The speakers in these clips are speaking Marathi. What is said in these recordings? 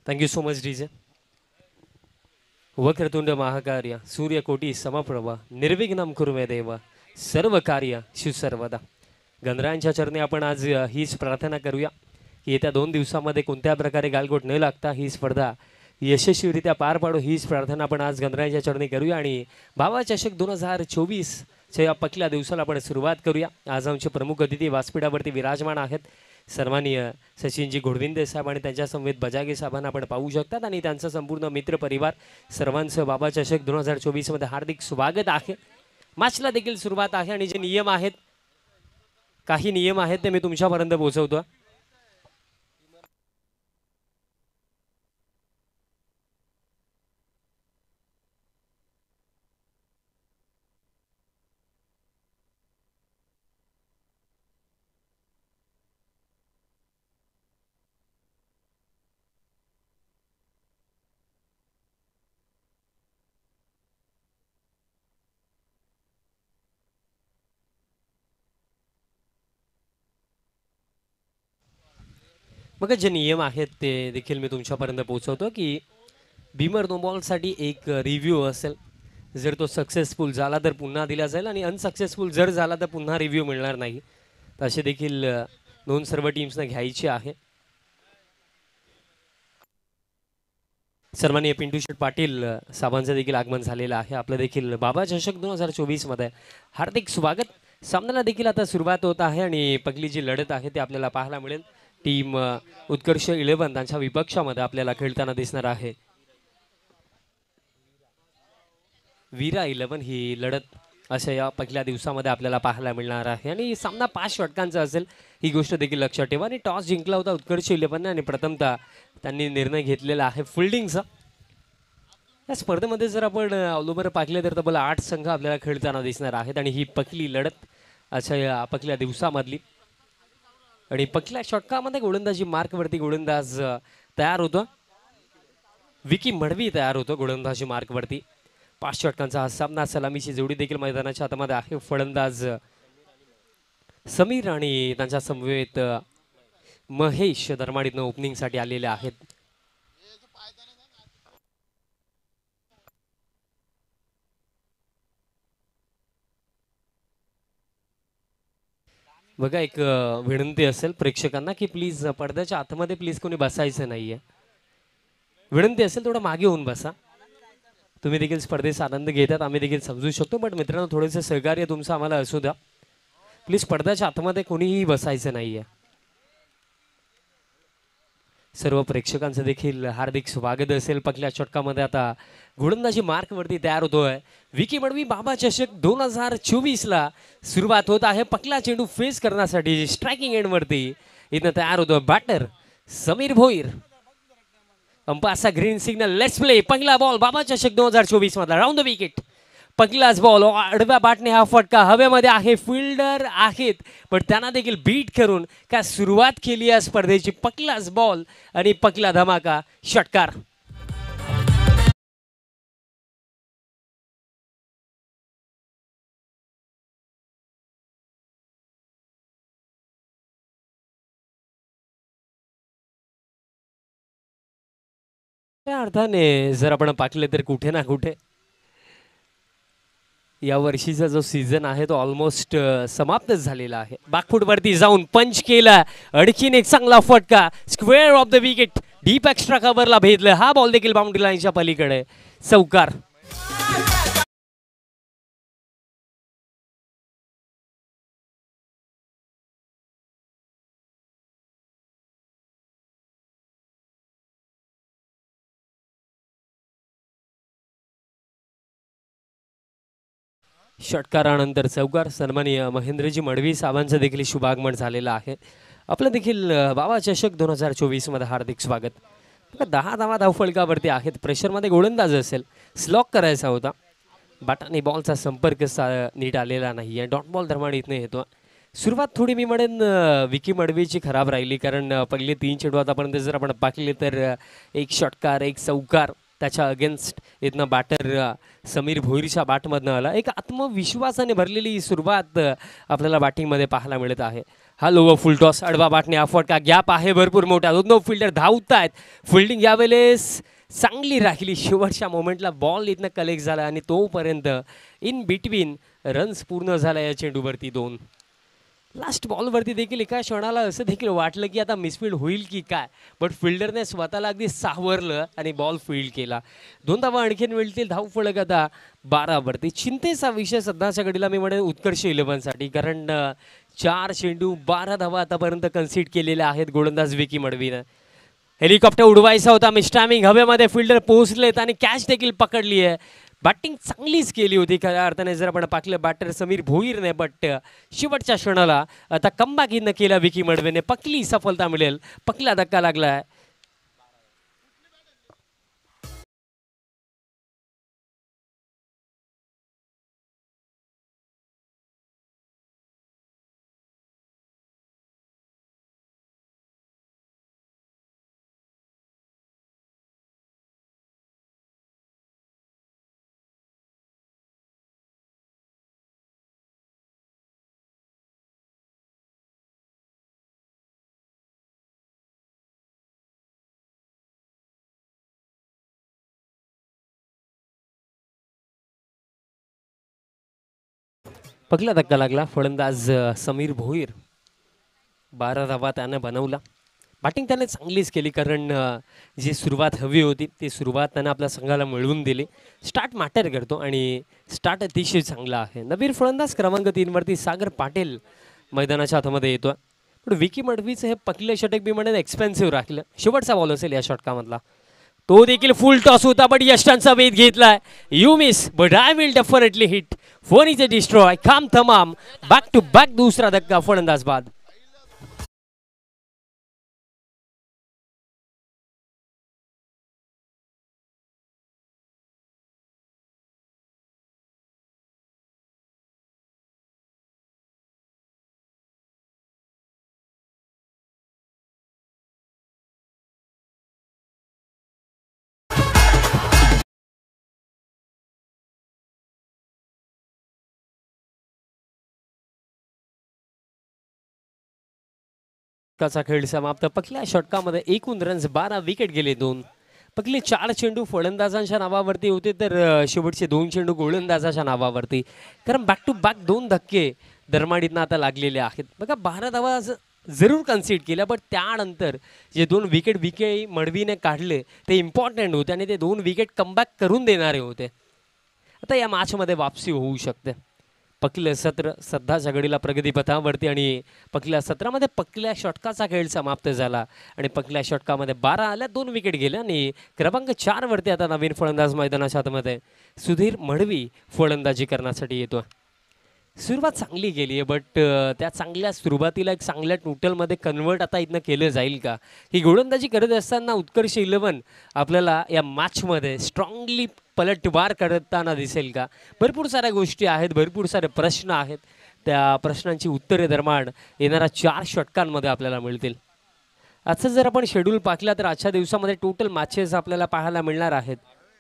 Thank you so much DJ. वक्रतुंड महाकार्य सूर्यकोटी समप्रभा निर्विघ्नं कुरु मे देव सर्व कार्य सर्वदा. गणरायांच्या चरणी आपण आज हीच प्रार्थना करूया की येत्या 2 दिवसामध्ये कोणत्या प्रकारे गालगोट न लागता ही स्पर्धा यशस्वीरित्या पार पाडू हीच प्रार्थना आपण आज गणरायांच्या चरणी करूया. आणि भावा चषक 2024 च्या या पहिल्या दिवसाला आपण सुरुवात करूया. आज आमचे प्रमुख अतिथी व्यासपीठावरती विराजमान आहेत सन्माननीय सचिनजी घोडविंदे साहेब आणि त्यांच्या समवेत बजागे साहेबांना आपण पाहू शकतात आणि त्यांचा संपूर्ण मित्र परिवार सर्वांचं बाबा चषक 2024 मध्ये हार्दिक स्वागत आहे. मॅचला देखील सुरुवात आहे आणि जे नियम आहेत काही नियम आहेत ते मी तुमच्यापर्यंत पोहोचवतो. मग जे नियम आहेत ते देखील मी तुमच्यापर्यंत पोहोचवतो की बीमर नो बॉलसाठी एक रिव्ह्यू असेल. जर तो सक्सेसफुल झाला तर पुन्हा दिला जाईल आणि अनसक्सेसफुल जर झाला तर पुन्हा रिव्ह्यू मिळणार नाही. तर असे देखील नोंद सर्व टीम्सना घ्यायची आहे. सन्माननीय पिंटू शेट पाटील साहेबांचं देखील आगमन झालेलं आहे. आपलं देखील बाबा चषक 2024 मध्ये हार्दिक स्वागत. सामन्याला देखील आता सुरुवात होत आहे आणि पहिली जी लढत आहे ती आपल्याला पाहायला मिळेल. टीम उत्कर्ष 11 त्यांच्या विपक्षामध्ये आपल्याला खेळताना दिसणार आहे. वीरा 11 ही लढत अशा या पहिल्या दिवसामध्ये आपल्याला पाहायला मिळणार आहे आणि सामना 5 षटकांचा असेल ही गोष्ट देखील लक्षात ठेवा. आणि टॉस जिंकला होता उत्कर्ष 11 आणि प्रथमतः त्यांनी निर्णय घेतलेला आहे फिल्डिंगचा. या स्पर्धेमध्ये जर आपण ऑल ओव्हर पाहिले तर तब्बल 8 संघ आपल्याला खेळताना दिसणार आहेत आणि ही पहिली लढत अशा या पहिल्या दिवसामधली. आणि पहिल्या षटकामध्ये गोलंदाजी मार्कवरती गोलंदाज तयार होतो. विकी मडवी तयार होतो गोलंदाजी मार्कवरती. 5 षटकांचा हा सामना. सलामीची जोडी देखील मैदानाच्या हातामध्ये आहे. फलंदाज समीर आणि त्यांच्या समवेत महेश दरमाडीतनं ओपनिंगसाठी आलेले आहेत. बघा एक विनंती असेल प्रेक्षकांना की प्लीज पडद्याच्या आतमध्ये प्लीज कोणी बसायचं नाहीये. विनंती असेल थोडं मागे होऊन बसा. तुम्ही देखील स्पर्धेचा आनंद घेतात आम्ही देखील समजू शकतो. बट मित्रांनो थोडेसे सहकार्य तुमचं आम्हाला असू द्या. प्लीज पडद्याच्या आतमध्ये कोणीही बसायचं नाहीये. सर्व प्रेक्षकांचं देखील हार्दिक स्वागत असेल. पहिल्या षटकामध्ये आता गोलंदाजी मार्कवरती तयार होतोय विकी मडवी. बाबा चषक 2024 ला सुरुवात होत आहे. पहिला चेंडू फेस करण्यासाठी स्ट्रायकिंग एंडवरती इथं तयार होतोय बॅटर समीर भोईर. अंपायरचा ग्रीन सिग्नल. Let's play. पहिला बॉल बाबा चषक 2024 मधला राऊंड द विकेट. पहिलाच बॉल आडव्या बाटने हा फटका हवेमध्ये आहे. फिल्डर आहेत पण त्यांना देखील बीट करून काय सुरुवात केली या स्पर्धेची. पहिलाच बॉल आणि पहिला धमाका षटकार. त्या अर्थाने जर आपण पाहिलं तर कुठे ना कुठे या वर्षीचा जो सीझन आहे तो ऑलमोस्ट समाप्तच झालेला आहे. बॅकफूटवरती जाऊन पंच केला. आणखीन एक चांगला फटका. Square of the wicket. Deep extra कव्हरला भेदलं. हा बॉल देखील बाउंड्री लाईनच्या पलीकडे चौकार. षटकारानंतर चौकार. सन्माननीय महेंद्रजी मडवी साहेबांचं देखील शुभागमन झालेलं आहे. आपलं देखील बाबा चषक 2024 मध्ये हार्दिक स्वागत. 10 धावा धावफलकावरती आहेत. प्रेशरमध्ये गोलंदाज असेल. स्लॉक करायचा होता. बॅटाने बॉलचा संपर्क नीट आलेला नाही आहे. डॉट बॉल धर्माड इथनं येतो. सुरुवात थोडी मी म्हणेन विकी मडवीची खराब राहिली कारण पहिले 3 चेंडू आतापर्यंत जर आपण पाहिले तर एक षटकार एक चौकार त्याच्या अगेन्स्ट इथनं बॅटर समीर भोईरच्या बॅटमधनं आला. एक आत्मविश्वासाने भरलेली सुरुवात आपल्याला बॅटिंगमध्ये पाहायला मिळत आहे. हा लोवर फुल टॉस आडवा बाटणे अफोर्ड गॅप आहे भरपूर मोठा. दोन फिल्डर धावत आहेत. फिल्डिंग यावेळेस चांगली राहिली. शेवटच्या मोमेंटला बॉल इथनं कलेक्ट झाला आणि तोपर्यंत इन बिटवीन रन्स पूर्ण झाला या चेंडूवरती 2. लास्ट बॉलवरती देखील एका क्षणाला असं देखील वाटलं की आता मिसफील्ड होईल की काय, बट फिल्डरने स्वतःला अगदी सावरलं आणि बॉल फील्ड केला. 2 धावा आणखीन मिळतील. धाव फलक आता 12वरती. चिंतेचा विषय सध्याच्या घडीला मी म्हणेन उत्कर्ष इलेव्हनसाठी, कारण 4 चेंडू 12 धावा आतापर्यंत कन्सीड केलेल्या आहेत गोलंदाज विकी मडवीनं. हेलिकॉप्टर उडवायचा होता, मिस्टामिंग हवेमध्ये फिल्डर पोहोचलेत आणि कॅच देखील पकडली आहे. बॅटिंग चांगलीच केली होती खऱ्या अर्थाने जर आपण पाहिलं बॅटर समीर भोईरने, बट शेवटच्या क्षणाला आता कमबॅक इथनं केला विकी मडवेने. पकली सफलता मिळेल, पकला धक्का लागलाय. पकला धक्का लागला. फलंदाज समीर भोईर 12 धावा त्यानं बनवला. बॅटिंग त्याने चांगलीच केली, कारण जी सुरुवात हवी होती ती सुरुवात त्यानं आपल्या संघाला मिळवून दिली. स्टार्ट मॅटर करतो आणि स्टार्ट अतिशय चांगला आहे. नवीन फलंदाज क्रमांक 3वरती सागर पाटील मैदानाच्या हातामध्ये येतो. पण विकी मडवीचं हे पकले षटक बी म्हणेन एक्सपेन्सिव्ह राखलं. शेवटचा बॉल असेल या षटकामधला. तो देखील फुल टॉस होता, बट यष्टांचा वेध घेतलाय. You miss but I will definitely hit. Phone is a destroy. काम तमाम. बॅक टू बॅक दुसरा धक्का फलंदाज बाद. चा खेळ समाप्त. पकल्या षटकामध्ये एकूण रन्स 12, विकेट गेले 2. पकले 4 चेंडू फलंदाजांच्या नावावरती होते, तर शेवटचे 2 चेंडू गोलंदाजाच्या नावावरती. कारण बॅक टू बॅक 2 धक्के दरमाडीतनं आता लागलेले आहेत. बघा 12 धावा जरूर कन्सीड केल्या, बट त्यानंतर जे 2 विकेट विके मडवीने काढले ते इम्पॉर्टंट होते आणि ते 2 विकेट कमबॅक करून देणारे होते. आता या मॅचमध्ये वापसी होऊ शकते. पकलं सत्र सध्याच्या घडीला प्रगतीपथावरती आणि पकल्या सत्रामध्ये पकल्या षटकाचा खेळ समाप्त झाला आणि पकल्या षटकामध्ये 12 आल्या, 2 विकेट गेल्या आणि क्रमांक 4 वरती आता नवीन फलंदाज मैदानाच्या आतमध्ये सुधीर मडवी फलंदाजी करण्यासाठी येतो. सुरुवात चांगली केली आहे, बट त्या चांगल्या सुरुवातीला एक चांगल्या टोटलमध्ये कन्वर्ट आता इथनं केलं जाईल का? ही गोलंदाजी करत असताना उत्कर्ष इलेव्हन आपल्याला या मॅचमध्ये स्ट्रॉंगली पलटवार करताना दिसेल का? भरपूर साऱ्या गोष्टी आहेत, भरपूर सारे प्रश्न आहेत. त्या प्रश्नांची उत्तरे दरम्यान येणाऱ्या 4 षटकांमध्ये आपल्याला मिळतील. आजचं जर आपण शेड्यूल पाहिलं तर आजच्या दिवसामध्ये टोटल मॅचेस आपल्याला पाहायला मिळणार आहेत.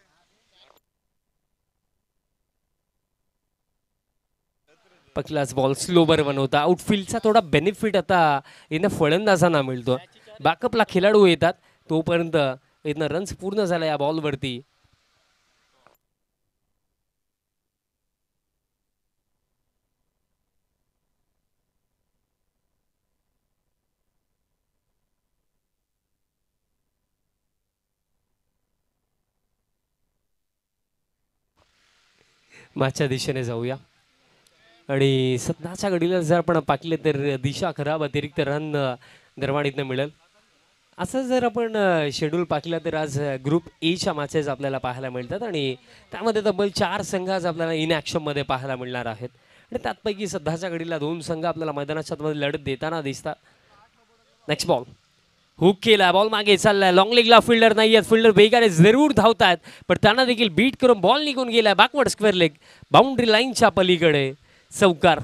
पकलाच बॉल स्लोवर बनवता. आउटफील्डचा थोडा बेनिफिट आता इथं फलंदाजांना मिळतो. बॅकअपला खेळाडू येतात तोपर्यंत इथनं रन्स पूर्ण झाला या बॉलवरती. मॅचच्या दिशेने जाऊया आणि सध्याच्या घडीला जर आपण पाहिले तर दिशा खराब, अतिरिक्त रन दरवाडीतनं मिळेल. असं जर आपण शेड्यूल पाहिलं तर आज ग्रुप एच्या मॅचेस आपल्याला पाहायला मिळतात आणि त्यामध्ये तब्बल 4 संघ आज आपल्याला इन ॲक्शनमध्ये पाहायला मिळणार आहेत. आणि त्यापैकी सध्याच्या घडीला 2 संघ आपल्याला मैदानाच्या आतमध्ये लढत देताना दिसतात. नेक्स्ट बॉल हुक केला, बॉल मागे चाललाय. लॉंग लेगला फिल्डर नाही आहेत. फिल्डर वेगाने जरूर धावतात, पण त्यांना देखील बीट करून बॉल निघून गेला बॅकवर्ड स्क्वेअर लेग, बाउंड्री लाईनच्या पलीकडे. चौकार.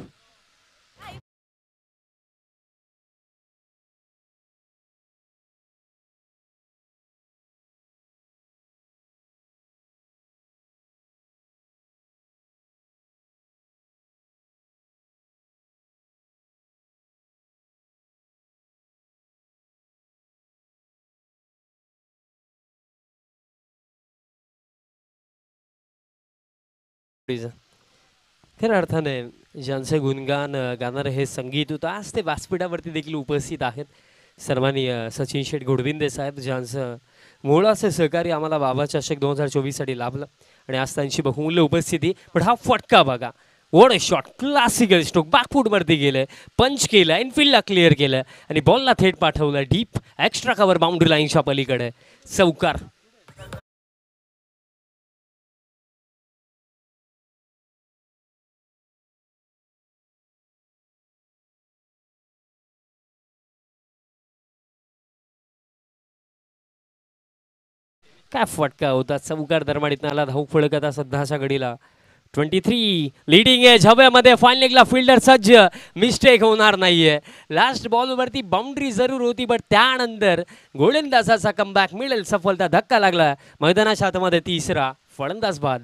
खऱ्या अर्थाने ज्यांचे गुणगान गाणारे हे संगीत होतं आज ते व्यासपीठावरती देखील उपस्थित आहेत. सन्माननीय सचिन शेठ गोडविंदे साहेब ज्यांचं मोलाचे सहकार्य आम्हाला बाबा चषक 2024 साठी लाभलं आणि आज त्यांची बहुमूल्य उपस्थिती. पण हा फटका बघा, what a shot, classical stroke, बॅकफूटवरती गेलं, पंच केलं, इनफिल्डला क्लिअर केलं आणि बॉलला थेट पाठवलं डीप एक्स्ट्रा कव्हर बाउंड्री लाईनच्या पलीकडे चौकार. काय फटका होता, चौकार दरम्यान आला धाव फळकत सध्याच्या घडीला. 23 लीडिंग एज हव्यामध्ये फाईन लेगला फिल्डर सज्ज, मिस्टेक होणार नाहीये. लास्ट बॉलवरती बाउंड्री जरूर होती पण त्यानंतर गोलंदाजाचा कमबॅक मिळेल, सफलता धक्का लागला मैदानाच्या आतमध्ये तिसरा फलंदाज बाद.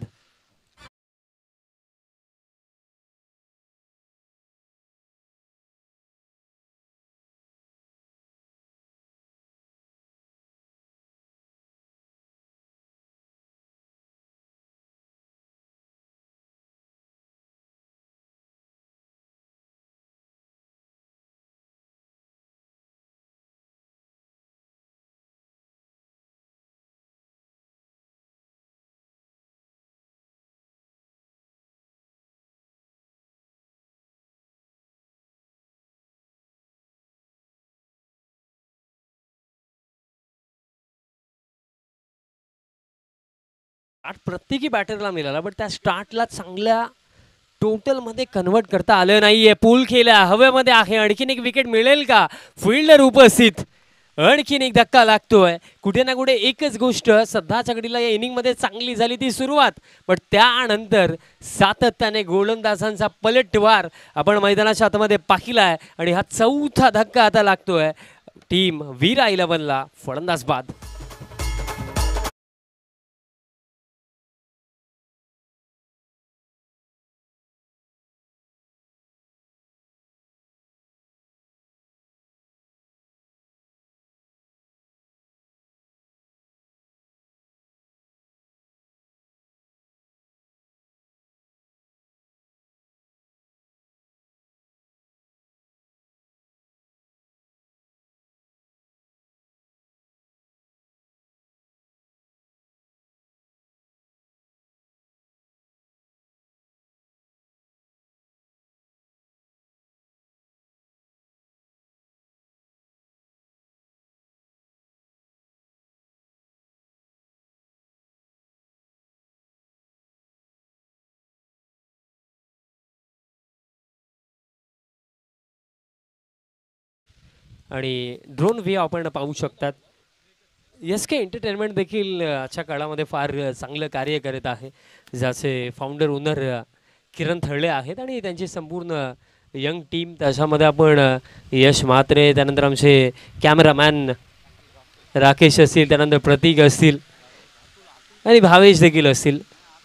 प्रत्येकी बॅटरला मिळाला पण त्या स्टार्टला चांगल्या टोटल मध्ये कन्वर्ट करता आलं नाहीये. पूल केला हवेमध्ये आहे, आणखीन एक विकेट मिळेल का? फिल्डर उपस्थित, आणखीन एक धक्का लागतोय. कुठे ना कुठे एकच गोष्ट सध्याच्या घडीला या इनिंग मध्ये चांगली झाली ती सुरुवात, पण त्यानंतर सातत्याने गोलंदाजांचा पलटवार आपण मैदानाच्या आतमध्ये पाहिलाय आणि हा चौथा धक्का आता लागतोय टीम वीरा 11ला. फलंदाज बाद. आणि ड्रोन व्ह्यू आपण पाहू शकतात. SK एंटरटेनमेंट देखील आजच्या काळामध्ये फार चांगलं कार्य करत आहे, ज्याचे फाउंडर ओनर किरण थळले आहेत आणि त्यांची संपूर्ण यंग टीम. त्याच्यामध्ये आपण यश म्हात्रे, त्यानंतर आमचे कॅमेरामॅन राकेश असतील, त्यानंतर प्रतीक असतील आणि भावेश देखील असतील.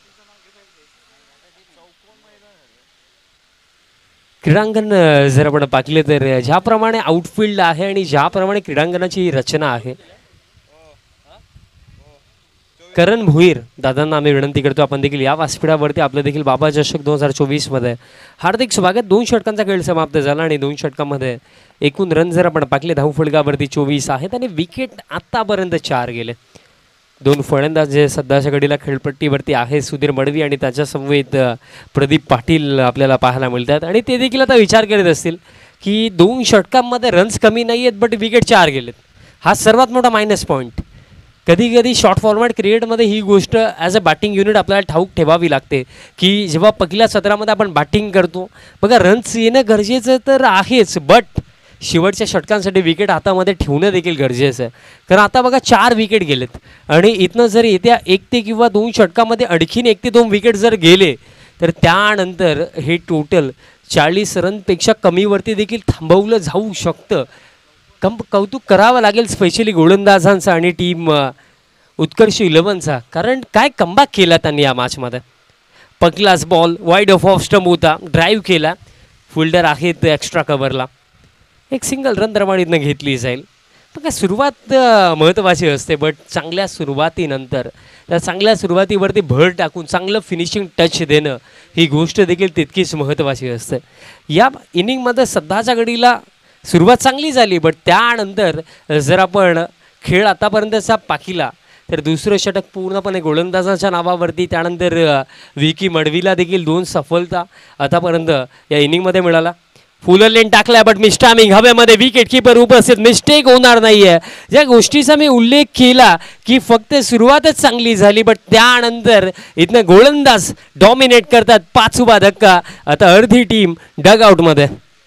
क्रीडांगण जर आपण पाहिले तर ज्याप्रमाणे आउटफील्ड आहे आणि ज्याप्रमाणे क्रीडांगणाची रचना आहे, करण भोईर दादांना आम्ही विनंती करतो आपण देखील या व्यासपीठावरती आपलं देखील बाबा चषक 2024 मध्ये हार्दिक स्वागत. 2 षटकांचा खेळ समाप्त झाला आणि 2 षटकांमध्ये एकूण रन जर आपण पाहिले धावफलकावरती 24 आहेत आणि विकेट आतापर्यंत 4 गेले. 2 फलंदाज जे सध्याच्या घडीला खेळपट्टीवरती आहे, सुधीर मडवी आणि त्याच्या समवेत प्रदीप पाटील आपल्याला पाहायला मिळतात आणि ते देखील आता विचार करत असतील की 2 षटकांमध्ये रन्स कमी नाही आहेत बट विकेट 4 गेलेत. हा सर्वात मोठा मायनस पॉईंट. कधी कधी शॉर्ट फॉर्मॅट क्रिकेटमध्ये ही गोष्ट ॲज अ बॅटिंग युनिट आपल्याला ठाऊक ठेवावी लागते की जेव्हा पहिल्या सत्रामध्ये आपण बॅटिंग करतो बघा, रन्स येणं गरजेचं तर आहेच बट शेवटच्या षटकांसाठी विकेट हातामध्ये ठेवणं देखील गरजेचं आहे. कारण आता बघा 4 विकेट गेलेत आणि इथनं जर येत्या 1 ते किंवा 2 षटकामध्ये आणखीन 1 ते 2 विकेट जर गेले तर त्यानंतर हे टोटल 40 रनपेक्षा कमीवरती देखील थांबवलं जाऊ शकतं. कौतुक करावं लागेल स्पेशली गोलंदाजांचा आणि टीम उत्कर्ष 11चा, कारण काय कमबॅक केला त्यांनी या मॅचमध्ये. पहिलाच बॉल वाईड ऑफ स्टंप होता, ड्राईव्ह केला, फिल्डर आहेत एक्स्ट्रा कव्हरला, एक सिंगल रन दरम्यान घेतली जाईल. पण काय सुरुवात महत्त्वाची असते, बट चांगल्या सुरुवातीनंतर त्या चांगल्या सुरुवातीवरती भर टाकून चांगलं फिनिशिंग टच देणं ही गोष्ट देखील तितकीच महत्त्वाची असते. या इनिंगमध्ये सध्याच्या घडीला सुरुवात चांगली झाली, बट त्यानंतर जर आपण खेळ आतापर्यंतचा पाहिला तर दुसरं षटक पूर्णपणे गोलंदाजाच्या नावावरती, त्यानंतर विकी मडवीला देखील 2 सफलता आतापर्यंत या इनिंगमध्ये मिळाला. फुलर लेन टाकलाय बट मिस्टामिंग हवेमध्ये विकेट किपर उपस्थित, मिस्टेक होणार नाहीये. ज्या गोष्टीचा मी उल्लेख केला की फक्त सुरुवातच चांगली झाली, बट त्यानंतर इथनं गोलंदाज डॉमिनेट करतात. 5वा धक्का, आता अर्धी टीम डग आउटमध्ये.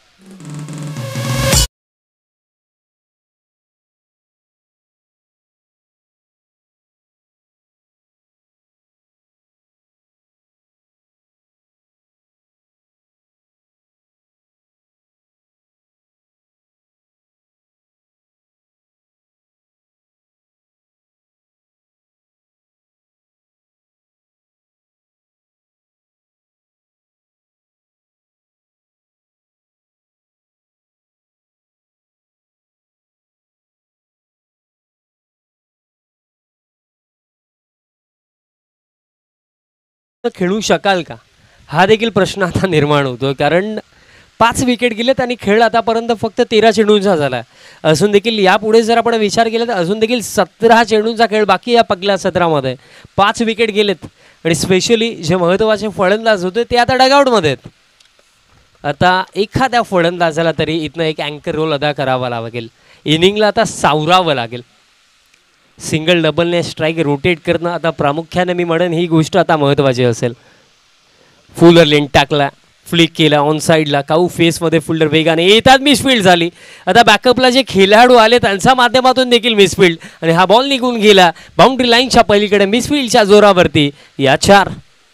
खेळू शकाल का, हा देखील प्रश्न आता निर्माण होतो. कारण 5 विकेट गेलेत आणि खेळ आतापर्यंत फक्त 13 चेंडूंचा झाला आहे. अजून देखील यापुढे जर आपण विचार केला तर अजून देखील 17 चेंडूंचा खेळ बाकी या पहिल्या सत्रामध्ये. 5 विकेट गेलेत आणि स्पेशली जे महत्त्वाचे फलंदाज होते ते आता डगआउटमध्ये आहेत. आता एखाद्या फलंदाजाला तरी इथनं एक अँकर रोल अदा करावा लागेल. इनिंगला आता सावरावं लागेल. सिंगल डबलने स्ट्राईक रोटेट करणं आता प्रामुख्याने मी म्हणेन ही गोष्ट आता महत्त्वाची असेल. फुलर लेन टाकला, फ्लिक केला ऑन साईडला, काऊ फेसमध्ये फुल्डर वेगाने येतात, मिसफिल्ड झाली. आता बॅकअपला जे खेळाडू आले त्यांच्या माध्यमातून देखील मिसफिल्ड आणि हा बॉल निघून गेला बाउंड्री लाईनच्या पलीकडे. मिसफिल्डच्या जोरावरती या 4.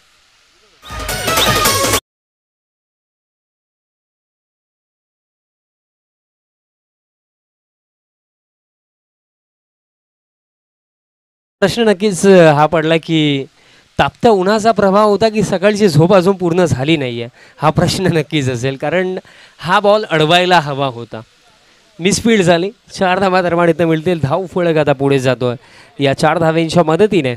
प्रश्न नक्कीच हा पडला की तापत्या उन्हाचा प्रभाव होता की सकाळची झोप अजून पूर्ण झाली नाही आहे, हा प्रश्न नक्कीच असेल. कारण हा बॉल अडवायला हवा होता. मिसफील्ड झाली. 4 धावा दरम्यान इथं मिळतील. धाव फळक आता पुढे जातोय या 4 धाव्यांच्या मदतीने.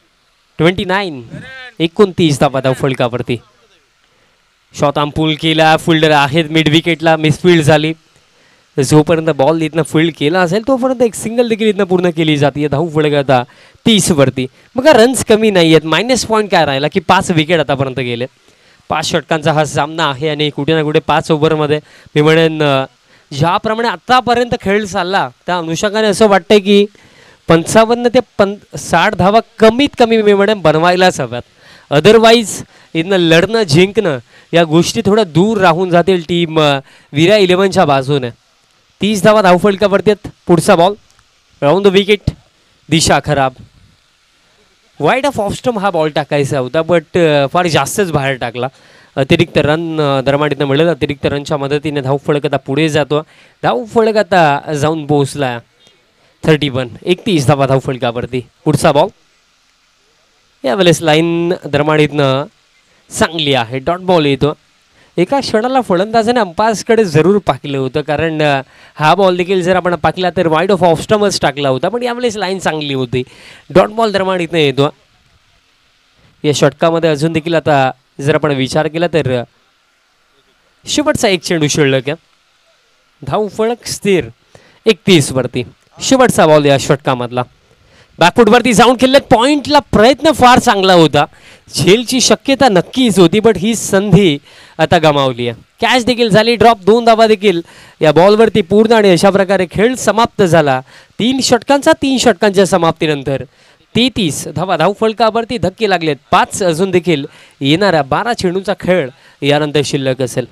29 धावा धाव फळकावरती. शॉट पूल केला, फिल्डर आहेत मिड विकेटला, मिसफील्ड झाली. जोपर्यंत बॉल इथनं फील्ड केला असेल तोपर्यंत एक सिंगल देखील इथनं पूर्ण केली जाते. धाव फळक आता 30 वरती. मग रन्स कमी नाही आहेत. मायनस पॉईंट काय राहिला की 5 विकेट आतापर्यंत गेले. 5 षटकांचा हा सामना आहे आणि कुठे ना कुठे 5 ओव्हरमध्ये मी म्हणेन ज्याप्रमाणे आत्तापर्यंत खेळ चालला त्या अनुषंगाने असं वाटतंय की 55 ते 60 धावा कमीत कमी मी म्हणेन बनवायलाच हव्यात. अदरवाईज इथनं लढणं जिंकणं या गोष्टी थोड्या दूर राहून जातील टीम विरा 11च्या बाजूने. 30 धावा धावफलकावरती आहेत. पुढचा बॉल राऊंड द विकेट, दिशा खराब. वाईड ऑफ ऑफस्टम हा बॉल टाकायचा होता बट फार जास्तच बाहेर टाकला. अतिरिक्त रन दरम्यान इथं मिळेल. अतिरिक्त रनच्या मदतीने धावफलक आता पुढे जातो. धावफलक आता जाऊन पोहोचला 31. 31 धावा धावफलकावरती. पुढचा बॉल यावेळेस लाईन दरम्यान इथनं चांगली आहे. डॉट बॉल येतो. एका क्षणाला फलंदाजाने अंपायर्सकडे जरूर पाहिलं होतं कारण हा बॉल देखील जर आपण पाहिला तर वाईड ऑफ ऑफस्टमच टाकला होता, पण यावेळेस लाईन चांगली होती. डॉट बॉल दरम्यान इथं येतो. या षटकामध्ये अजून देखील आता जर आपण विचार केला तर शेवटचा एक चेंडू शिल्लक आहे. धाव फळक स्थिर 31 वरती. शेवटचा बॉल या षटकामधला. बॅकफुटवरती जाऊन खेळले. पॉईंटला प्रयत्न फार चांगला होता. झेलची शक्यता नक्कीच होती बट ही संधी आता गमावली आहे. कॅच देखील झाली. ड्रॉप 2 धावा देखील या बॉलवरती पूर्ण आणि अशा प्रकारे खेळ समाप्त झाला. 3 षटकांच्या समाप्तीनंतर 33 धावा धावफलकावरती धक्के लागलेत. 5 अजून देखील येणाऱ्या 12 चेंडूचा खेळ यानंतर शिल्लक असेल.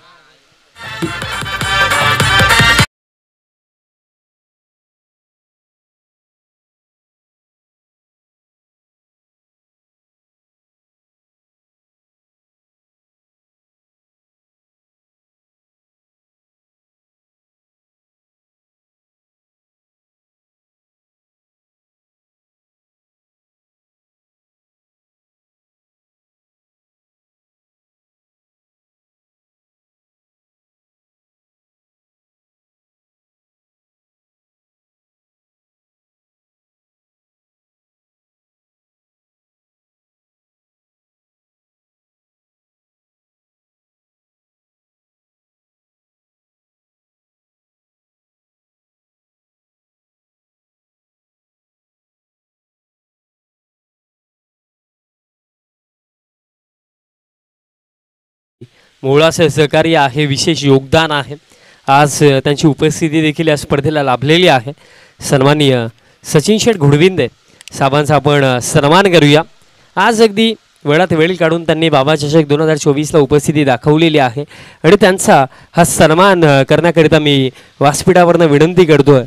मोलाचं सहकार्य आहे, विशेष योगदान आहे. आज त्यांची उपस्थिती देखील या स्पर्धेला लाभलेली आहे. सन्माननीय सचिन शेठ घोडविंदे साहेबांचा आपण सन्मान करूया. आज अगदी वेळात वेळ काढून त्यांनी बाबा चषक 2024ला उपस्थिती दाखवलेली आहे आणि त्यांचा हा सन्मान करण्याकरिता मी व्यासपीठावरनं विनंती करतोय.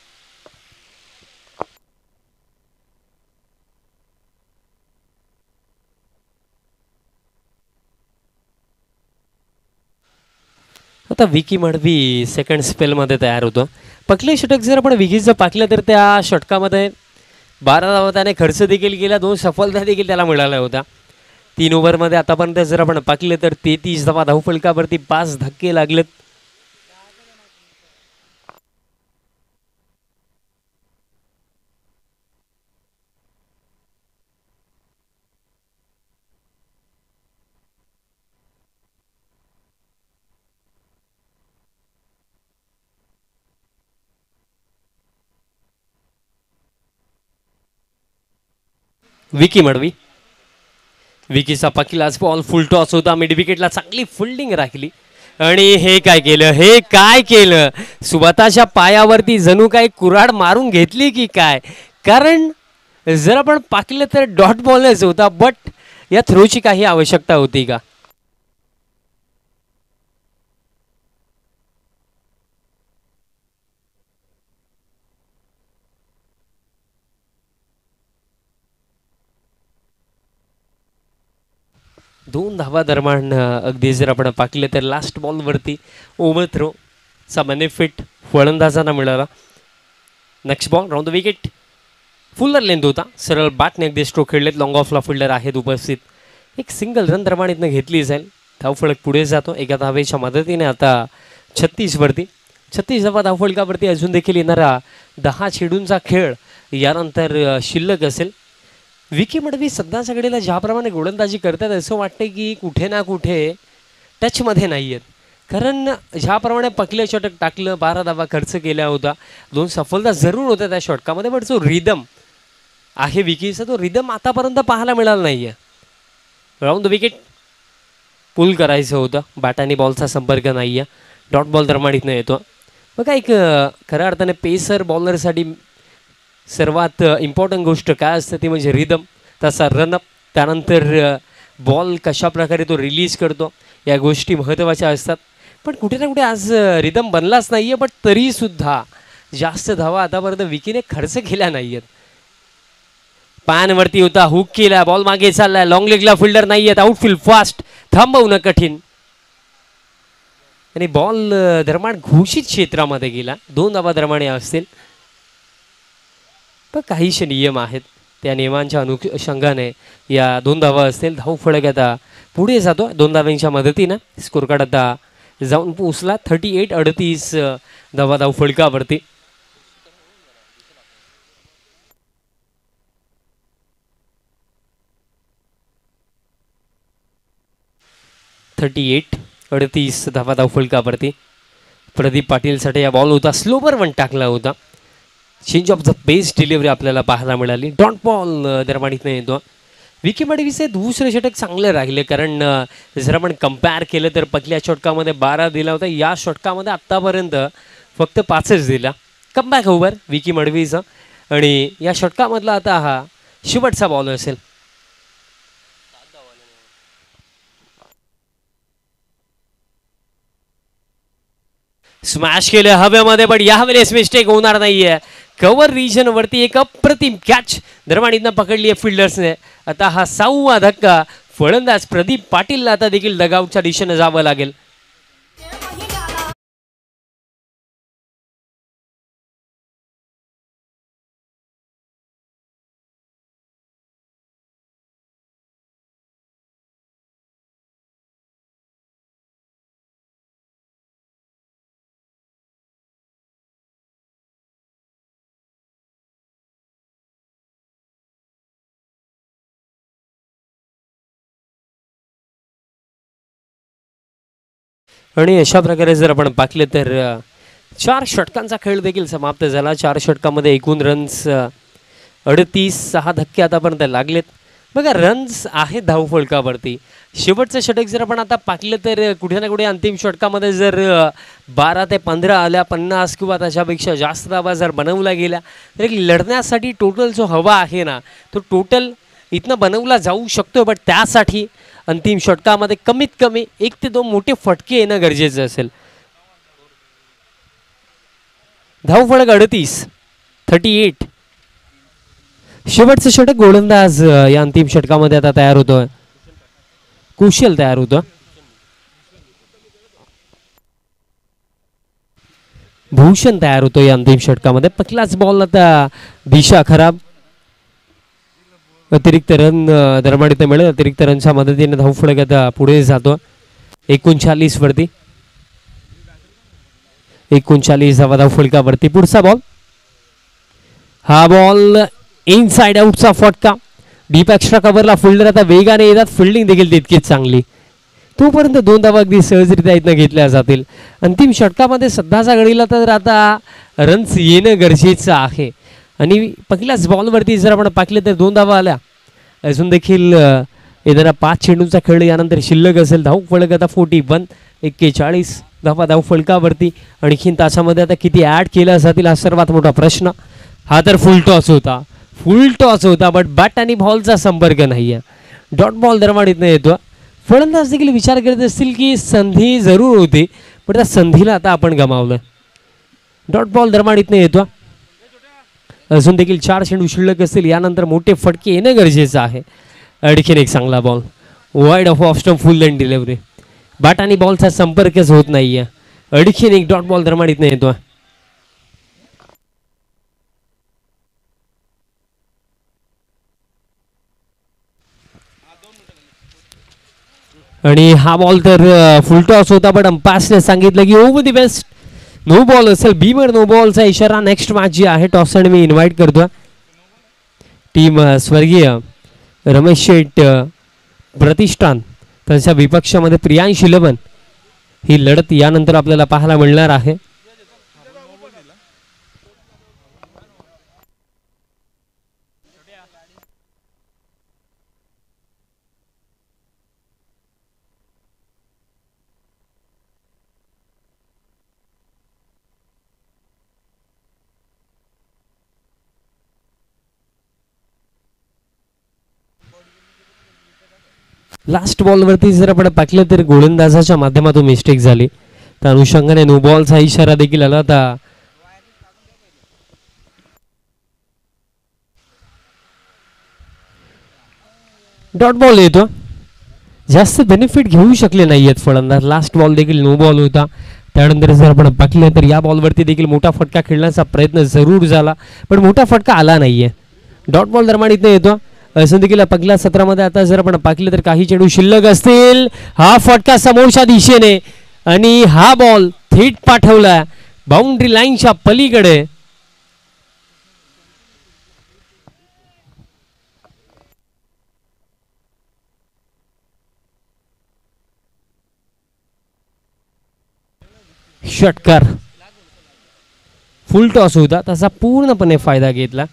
आता विकी मडवी सेकंड स्पेलमध्ये तयार होतो. पकले षटक जर आपण विकीचं पाकलं तर त्या षटकामध्ये 12 धावा त्याने खर्च देखील केला, 2 सफलता देखील त्याला मिळाल्या होत्या. 3 ओव्हरमध्ये आतापर्यंत जर आपण पाकले तर 33 धावा धावफलकावरती 5 धक्के लागलेत. विकी मडवी, विकीचा पहिलाच बॉल फुल टॉस होता. मिड विकेटला चांगली फिल्डिंग राखली आणि हे काय केलं सुबताच्या पायावरती जणू काही कुऱ्हाड मारून घेतली की काय. कारण जर आपण पाकलं तर डॉट बॉलच होता, बट या थ्रोची काही आवश्यकता होती का. दोन धावा दरम्यान अगदी जर आपण पाकले तर लास्ट बॉलवरती ओव्हर थ्रोचा बेनिफिट फलंदाजांना मिळाला. Next ball round the wicket, fuller length होता, सरळ बॅटने अगदी स्ट्रोक खेळलेत. लॉंग ऑफला फिल्डर आहेत उपस्थित. एक सिंगल रन दरम्यान इथनं घेतली जाईल. धावफलक पुढे जातो एका धावेच्या मदतीने. आता 36 धावा धावफलकावरती अजून देखील येणारा 10 चेंडूंचा खेळ यानंतर शिल्लक असेल. विकी मडवी सध्याच्या घडीला ज्याप्रमाणे गोलंदाजी करतात असं वाटतं की कुठे ना कुठे टचमध्ये नाही आहेत. कारण ज्याप्रमाणे पकले षटक टाकलं, 12 धावा खर्च केल्या होता, 2 सफलता जरूर होत्या त्या षटकामध्ये, बट जो रिदम आहे विकीचा तो रिदम आतापर्यंत पाहायला मिळाला नाही आहे. राऊंड द विकेट पुल करायचं होतं, बॅटाने बॉलचा संपर्क नाही आहे. डॉट बॉल दरम्यान इथनं येतो. बघा एक खऱ्या अर्थाने पेसर बॉलरसाठी सर्वात इम्पॉर्टंट गोष्ट काय असते ती म्हणजे रिदम, तसा रनअप, त्यानंतर बॉल कशा प्रकारे तो रिलीज करतो, या गोष्टी महत्त्वाच्या असतात. पण कुठे ना कुठे आज रिदम बनलाच नाही आहे, बट तरीसुद्धा जास्त धावा आतापर्यंत विकीने खर्च केल्या नाही आहेत. पॅनवरती होता, हुक केला, बॉल मागे चाललाय, लॉंग लेगला फिल्डर नाही आहेत, आउटफील्ड फास्ट, थांबवणं कठीण आणि बॉल दरम्यान घोषित क्षेत्रामध्ये गेला. 2 धावा दरम्यान असतील, पण काहीशे नियम आहेत, त्या नियमांच्या अनुषंगाने या 2 धावा असतील. धावफलक आता पुढे जातो 2 धाव्यांच्या मदतीनं. स्कोर कार्ड आता जाऊन पोचला 38 धावा धावफलकावरती. धावा धावफलकावरती. प्रदीप पाटीलसाठी या बॉल होता, स्लोवर वन टाकला होता. Change of the pace delivery आपल्याला पाहायला मिळाली. डॉट बॉल दरम्यान इथं येतो. विकी मडवीचे दुसरे षटक चांगले राहिले, कारण जर आपण कम्पेअर केलं तर पहिल्या षटकामध्ये 12 दिला होता, या षटकामध्ये आत्तापर्यंत फक्त 5च दिला. कमबॅक ओव्हर विकी मडवीचा आणि या षटकामधला आता हा शेवटचा बॉल असेल. स्मॅश केलं हवेमध्ये, पण यावेळेस मिस्टेक होणार नाहीये. कव्हर रिजन वरती एक अप्रतिम कॅच दरम्यान पकडली आहे फिल्डर्सने. आता हा 6वा धक्का फलंदाज प्रदीप पाटीलला आता देखील डगआउटच्या दिशेने जावं लागेल. आणि अशा प्रकारे जर आपण पाहिले तर 4 षटकांचा खेळ देखील समाप्त झाला. 4 षटकामध्ये एकूण रन्स 38, 6 धक्के आतापर्यंत लागलेत. बघा रन्स आहेत धावफलकावरती. शेवटचं षटक जर आपण आता पाहिलं तर कुठे ना कुठे अंतिम षटकामध्ये जर 12 ते 15 आल्या, 50 किंवा त्याच्यापेक्षा जास्त धावा जर बनवला गेला तर एक लढण्यासाठी टोटल जो हवा आहे ना तो टोटल इथनं बनवला जाऊ शकतो. बट त्यासाठी अंतिम षटकामध्ये कमीत कमी 1 ते 2 मोठे फटके येणं गरजेचं असेल. धावफलक 38. शेवटचं षटक गोलंदाज या अंतिम षटकामध्ये आता तयार होतोय. कुशल तयार होतो. भूषण तयार होतो या अंतिम षटकामध्ये. पहिलाच बॉल आता दिशा खराब. अतिरिक्त रन दरम्यान मिळेल. अतिरिक्त रनच्या मदतीने धावफलक आता पुढे जातो 39 वरती. 39 धावा धावफलकावरती. पुढचा बॉल. हा बॉल इनसाइड आउटचा फटका. डीप एक्स्ट्रा कव्हरला फिल्डर आता वेगाने येतात. फिल्डिंग देखील तितकीच चांगली. तोपर्यंत 2 धावा अगदी सहजरित्या इथनं घेतल्या जातील. अंतिम षटकामध्ये सध्याच्या घडीला तर आता रन्स येणं गरजेचं आहे. आणि पहिल्याच बॉलवरती जर आपण पाहिलं तर 2 धावा आल्या. अजून देखील येणारा 5 चेंडूचा खेळ यानंतर शिल्लक असेल. धावफलक आता 41 धावा धावफलकावरती. आणखीन तासामध्ये आता किती ॲड केल्या जातील हा सर्वात मोठा प्रश्न. हा तर फुल टॉस होता बट बॅट आणि बॉलचा संपर्क नाही आहे. डॉट बॉल दरम्यान इथनं येतो. फलंदाज देखील विचार करत असतील की संधी जरूर होती पण त्या संधीला आता आपण गमावलं. डॉट बॉल दरम्यान इथनं येतो. अजून देखील 4 चेंडू शिल्लक असतील. यानंतर मोठे फटके येणं गरजेचं आहे. आणखीन एक चांगला ball wide off stump full length delivery. Bat आणि बॉलचा संपर्कच होत नाहीये. आणखीन एक डॉट बॉल दरम्यान इथनं येतो. आणि हा बॉल तर फुल टॉस होता बट अंपायरने सांगितलं की over the waist no ball असेल. बीमर नो बॉलचा इशारा. नेक्स्ट मॅच जी आहे टॉस आणि मी इन्व्हाइट करतो टीम स्वर्गीय रमेश शेठ प्रतिष्ठान त्यांच्या विपक्षामध्ये प्रियांश 11. ही लढत यानंतर आपल्याला पाहायला मिळणार आहे. लास्ट बॉलवरती जर आपण पाहिलं तर गोलंदाजाच्या माध्यमातून मिस्टेक झाली. त्या अनुषंगाने नो बॉलचा इशारा देखील आला होता. डॉट बॉल येतो. जास्त बेनिफिट घेऊ शकले नाही आहेत फलंदाज. लास्ट बॉल देखील नो बॉल होता. त्यानंतर जर आपण पाहिलं तर या बॉलवरती देखील मोठा फटका खेळण्याचा प्रयत्न जरूर झाला पण मोठा फटका आला नाहीये. डॉट बॉल दरम्यान इथं येतो. असं देखील पहिल्या सत्रामध्ये आता जर आपण पाहिलं तर काही चेंडू शिल्लक असतील. हा फटका समोरच्या दिशेने आणि हा बॉल थेट पाठवला बाउंड्री लाईनच्या पलीकडे. षटकार. फुल टॉस होता त्याचा पूर्णपणे फायदा घेतला.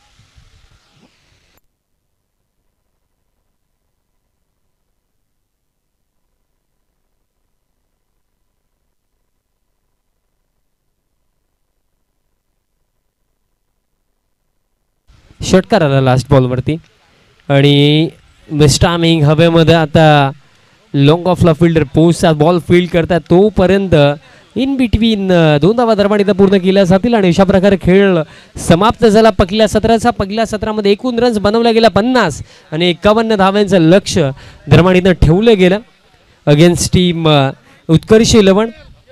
षटकार आला लास्ट बॉलवरती आणि मिस्टामिंग हवेमध्ये आता लॉंग ऑफला फिल्डर पोस्टचा बॉल फील्ड करतात तोपर्यंत इन बिटवीन 2 धावा दरम्यान इथं पूर्ण केल्या जातील आणि अशा प्रकारे खेळ समाप्त झाला पहिल्या सत्राचा. पहिल्या सत्रामध्ये एकूण रन्स बनवल्या गेल्या 50 आणि 51 धाव्यांचं लक्ष दरम्यान इथं ठेवलं गेलं अगेन्स्ट टीम उत्कर्ष 11.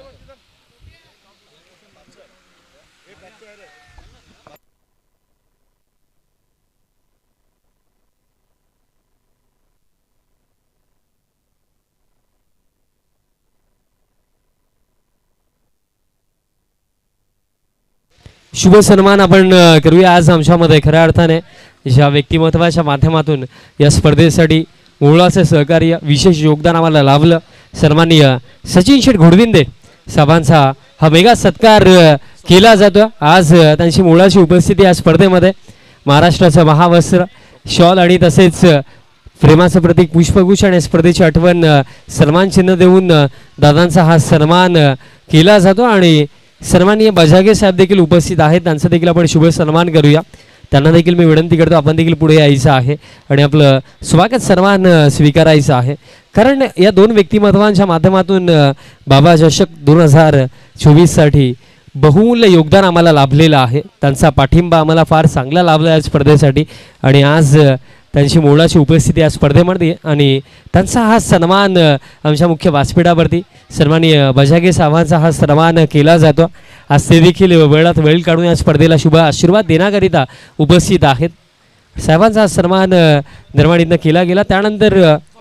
शुभ सन्मान आपण करूया आज आमच्यामध्ये. खऱ्या अर्थाने ज्या व्यक्तिमत्वाच्या माध्यमातून या स्पर्धेसाठी मोलाचं सहकार्य विशेष योगदान आम्हाला लाभलं सन्माननीय सचिन शेठ घोडविंदे साहेबांचा हा मेगा सत्कार केला जातो. आज त्यांची मोलाची उपस्थिती या स्पर्धेमध्ये. महाराष्ट्राचं महावस्त्र शॉल आणि तसेच प्रेमाचं प्रतीक पुष्पगुच्छ आणि स्पर्धेची आठवण सन्मान चिन्ह देऊन दादांचा हा सन्मान केला जातो आणि सन्माननीय बजागे साहेब देखील उपस्थित आहेत. त्यांचा देखील आपण शुभ सन्मान करूया. त्यांना देखील मी विनंती करतो आपण देखील पुढे यायचं आहे आणि आपलं स्वागत सन्मान स्वीकारायचं आहे. कारण या दोन व्यक्तिमत्वांच्या माध्यमातून बाबा चषक 2024साठी बहुमूल्य योगदान आम्हाला लाभलेलं आहे. त्यांचा पाठिंबा आम्हाला फार चांगला लाभला आहे स्पर्धेसाठी आणि आज त्यांची मोलाची उपस्थिती या स्पर्धेमध्ये आणि त्यांचा हा सन्मान आमच्या मुख्य व्यासपीठावरती सन्माननीय बजागे साहेबांचा हा सन्मान केला जातो. आज ते देखील वेळात वेळ काढून या स्पर्धेला शुभ आशीर्वाद देण्याकरिता उपस्थित आहेत. साहेबांचा हा सन्मान निर्माणीतनं केला गेला. त्यानंतर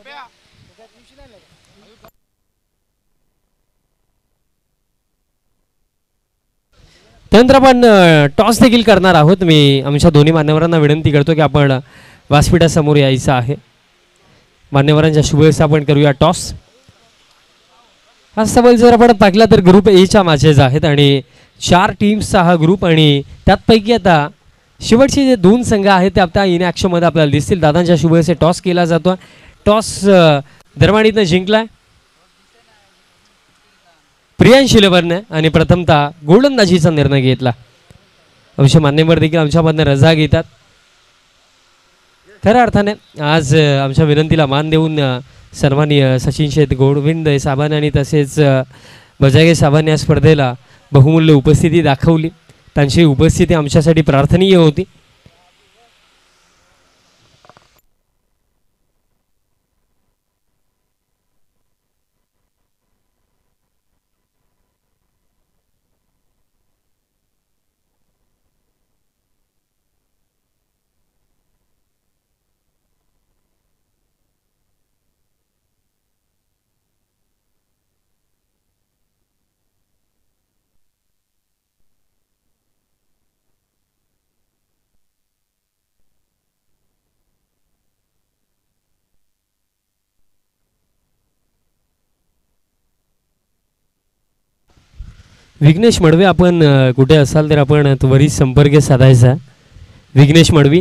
आपण टॉस देखील करणार आहोत. मी आमच्या दोन्ही मान्यवरांना विनंती करतो की आपण व्यासपीठासमोर यायचं आहे. मान्यवरांच्या शुभेच्छा आपण करूया. टॉस हा सवाल जर आपण पाहिला तर ग्रुप एच्या मॅचेस आहेत आणि 4 टीम्सचा हा ग्रुप आणि त्यापैकी आता शेवटचे जे 2 संघ आहेत ते आता इन ॲक्शनमध्ये आपल्याला दिसतील. दादांच्या शुभेच्छा टॉस केला जातो. टॉस दरवाणीतनं जिंकलाय प्रियांश शिलेवरने आणि प्रथमतः गोलंदाजीचा निर्णय घेतला. आमचे मान्यवर देखील आमच्यामधनं रजा घेतात. खऱ्या अर्थाने आज आमच्या विनंतीला मान देऊन सन्माननीय सचिन शेठ गोविंद साहेबांनी आणि तसेच बजागे साहेबांनी या स्पर्धेला बहुमूल्य उपस्थिती दाखवली. त्यांची उपस्थिती आमच्यासाठी प्रार्थनीय होती. विघ्नेश मडवी आपण कुठे असाल तर आपण त्वरित संपर्क साधायचा. विघ्नेश मडवी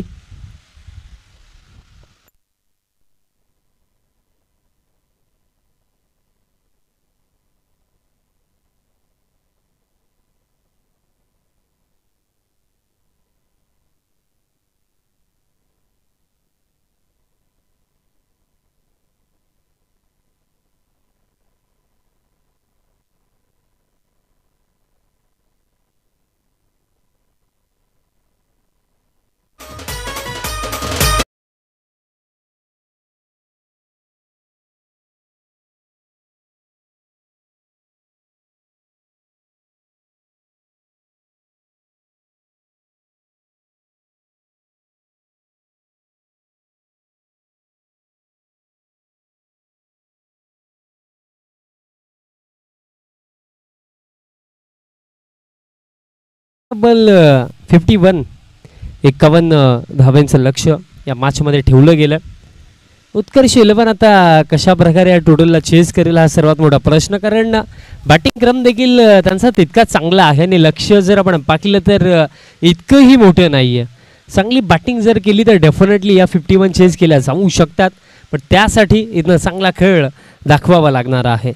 बल 51 धावांचं लक्ष या मॅचमध्ये ठेवलं गेलं. उत्कर्ष 11 आता कशा प्रकारे या टोटलला चेस करेल हा सर्वात मोठा प्रश्न. कारण बॅटिंग क्रम देखील त्यांचा तितका चांगला आहे आणि लक्ष जर आपण पाहिलं तर इतकंही मोठं नाही आहे. चांगली बॅटिंग जर केली तर डेफिनेटली या 51 चेस केल्या जाऊ शकतात. पण त्यासाठी इथनं चांगला खेळ दाखवावा लागणार आहे.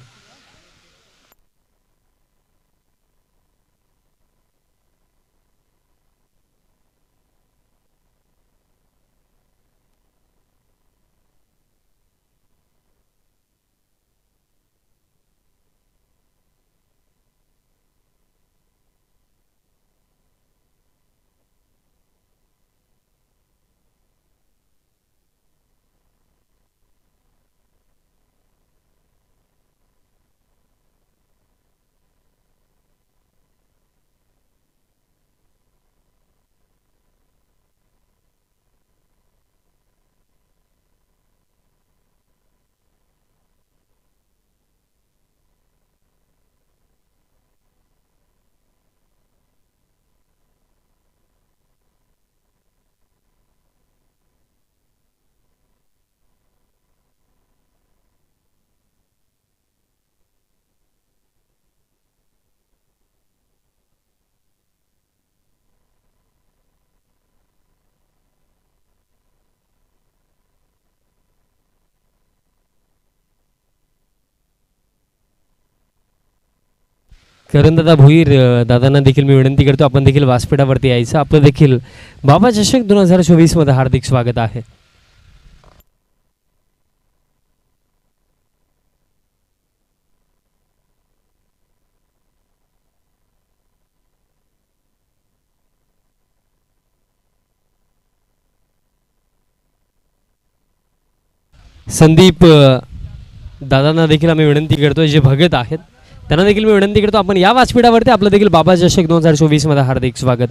करणदादा भोईर दादांना देखील मी विनंती करतो आपण देखील व्यासपीठावरती यायचं. आपलं देखील बाबा चषक 2024 मध्ये हार्दिक स्वागत आहे. संदीप दादांना देखील आम्ही विनंती करतो जे भगत आहेत त्यांना देखील मी विनंती करतो आपण या व्यासपीठावरती आपलं देखील बाबा चषक 2024 मध्ये हार्दिक स्वागत.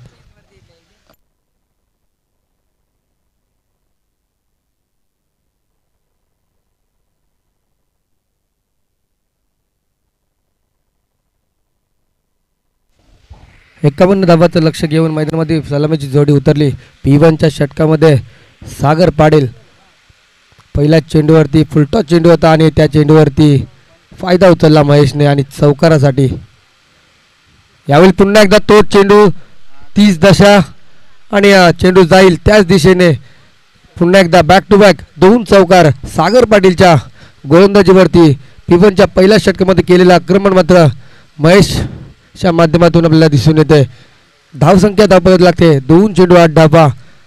एकावन्न धाबाचं लक्ष घेऊन मैदानामध्ये सलामीची जोडी उतरली. P1च्या षटकामध्ये सागर पाटील पहिल्या चेंडूवरती फुलटॉस चेंडू होता आणि त्या चेंडूवरती फायदा उचलला महेशने आणि चौकारासाठी. यावेळी पुन्हा एकदा तो चेंडू 30 दशा आणि चेंडू जाईल त्याच दिशेने. पुन्हा एकदा बॅक टू बॅक 2 चौकार सागर पाटीलच्या गोलंदाजीवरती. P1च्या पहिल्या षटकामध्ये केलेलं आक्रमण मात्र महेशच्या माध्यमातून आपल्याला दिसून येते. धावसंख्या धावपत लागते 2 चेंडू 8 धावा.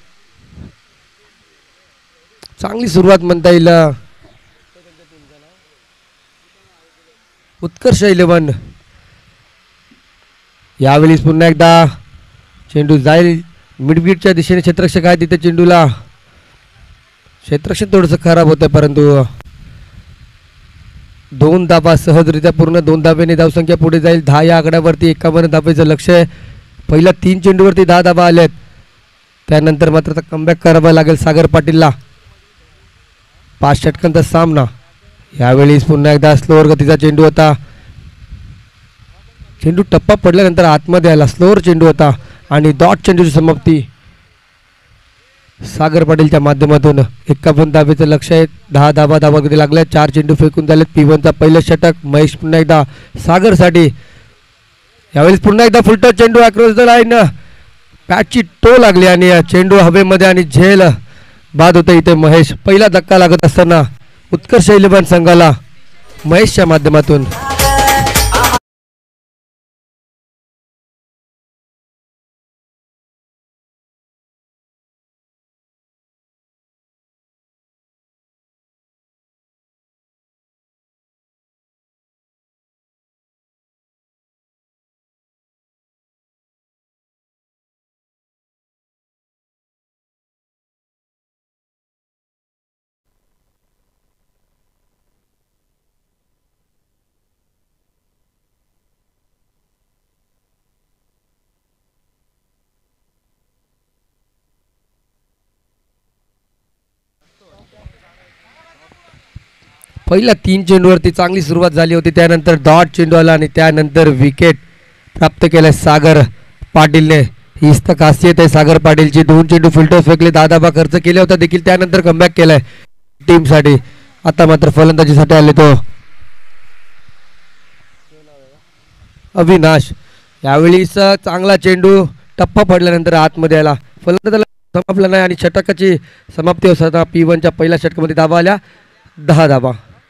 चांगली सुरुवात म्हणता येईल उत्कर्ष 11. यावेळी पुन्हा एकदा चेंडू जाईल मिडविकेटच्या दिशेने. क्षेत्ररक्षक आहे तिथे चेंडूला क्षेत्ररक्षण थोडंसं खराब होतं परंतु 2 धाबा सहजरित्या पूर्ण 2 धाब्याने धावसंख्या पुढे जाईल. 10 या आकड्यावरती 51 धाब्याचं लक्ष आहे. पहिल्या 3 चेंडूवरती 10 धाबा आल्यात. त्यानंतर मात्र कमबॅक करावा लागेल सागर पाटीलला. 5 षटकांचा सामना. यावेळी पुन्हा एकदा स्लोअर गतीचा चेंडू होता. चेंडू टप्पा पडल्यानंतर आतमध्ये आला. स्लोअर चेंडू होता आणि डॉट चेंडूची समाप्ती सागर पाटीलच्या माध्यमातून. 51 धाब्याचं लक्ष आहे. 10 धाबा धाबामध्ये लागल्या. 4 चेंडू फेकून झालेत. P1चा पहिलं षटक. महेश पुन्हा एकदा सागरसाठी. यावेळी पुन्हा एकदा फुलटॉस चेंडू अक्रॉस द लाईन. पॅचची टो लागली आणि चेंडू हवेमध्ये आणि झेल बाद होते इथे महेश. पहिला धक्का लागत असताना उत्कर्ष 11 संघाला महेशच्या माध्यमातून. पहिल्या 3 चेंडूवरती चांगली सुरुवात झाली होती. त्यानंतर डॉट चेंडू आला आणि त्यानंतर विकेट प्राप्त केलं सागर पाटीलने. हीच तर खासियत आहे सागर पाटीलची. 2 चेंडू फुलटॉस फेकले. 10 धाबा खर्च केले होता देखील. त्यानंतर कमबॅक केलाय टीमसाठी. आता मात्र फलंदाजीसाठी आले तो अविनाश. यावेळी चांगला चेंडू टप्पा पडल्यानंतर आतमध्ये आला. फलंदाजाला समापला नाही आणि षटकाची समाप्ती होताना P1च्या पहिल्या षटकामध्ये धाबा आल्या 10 धाबा.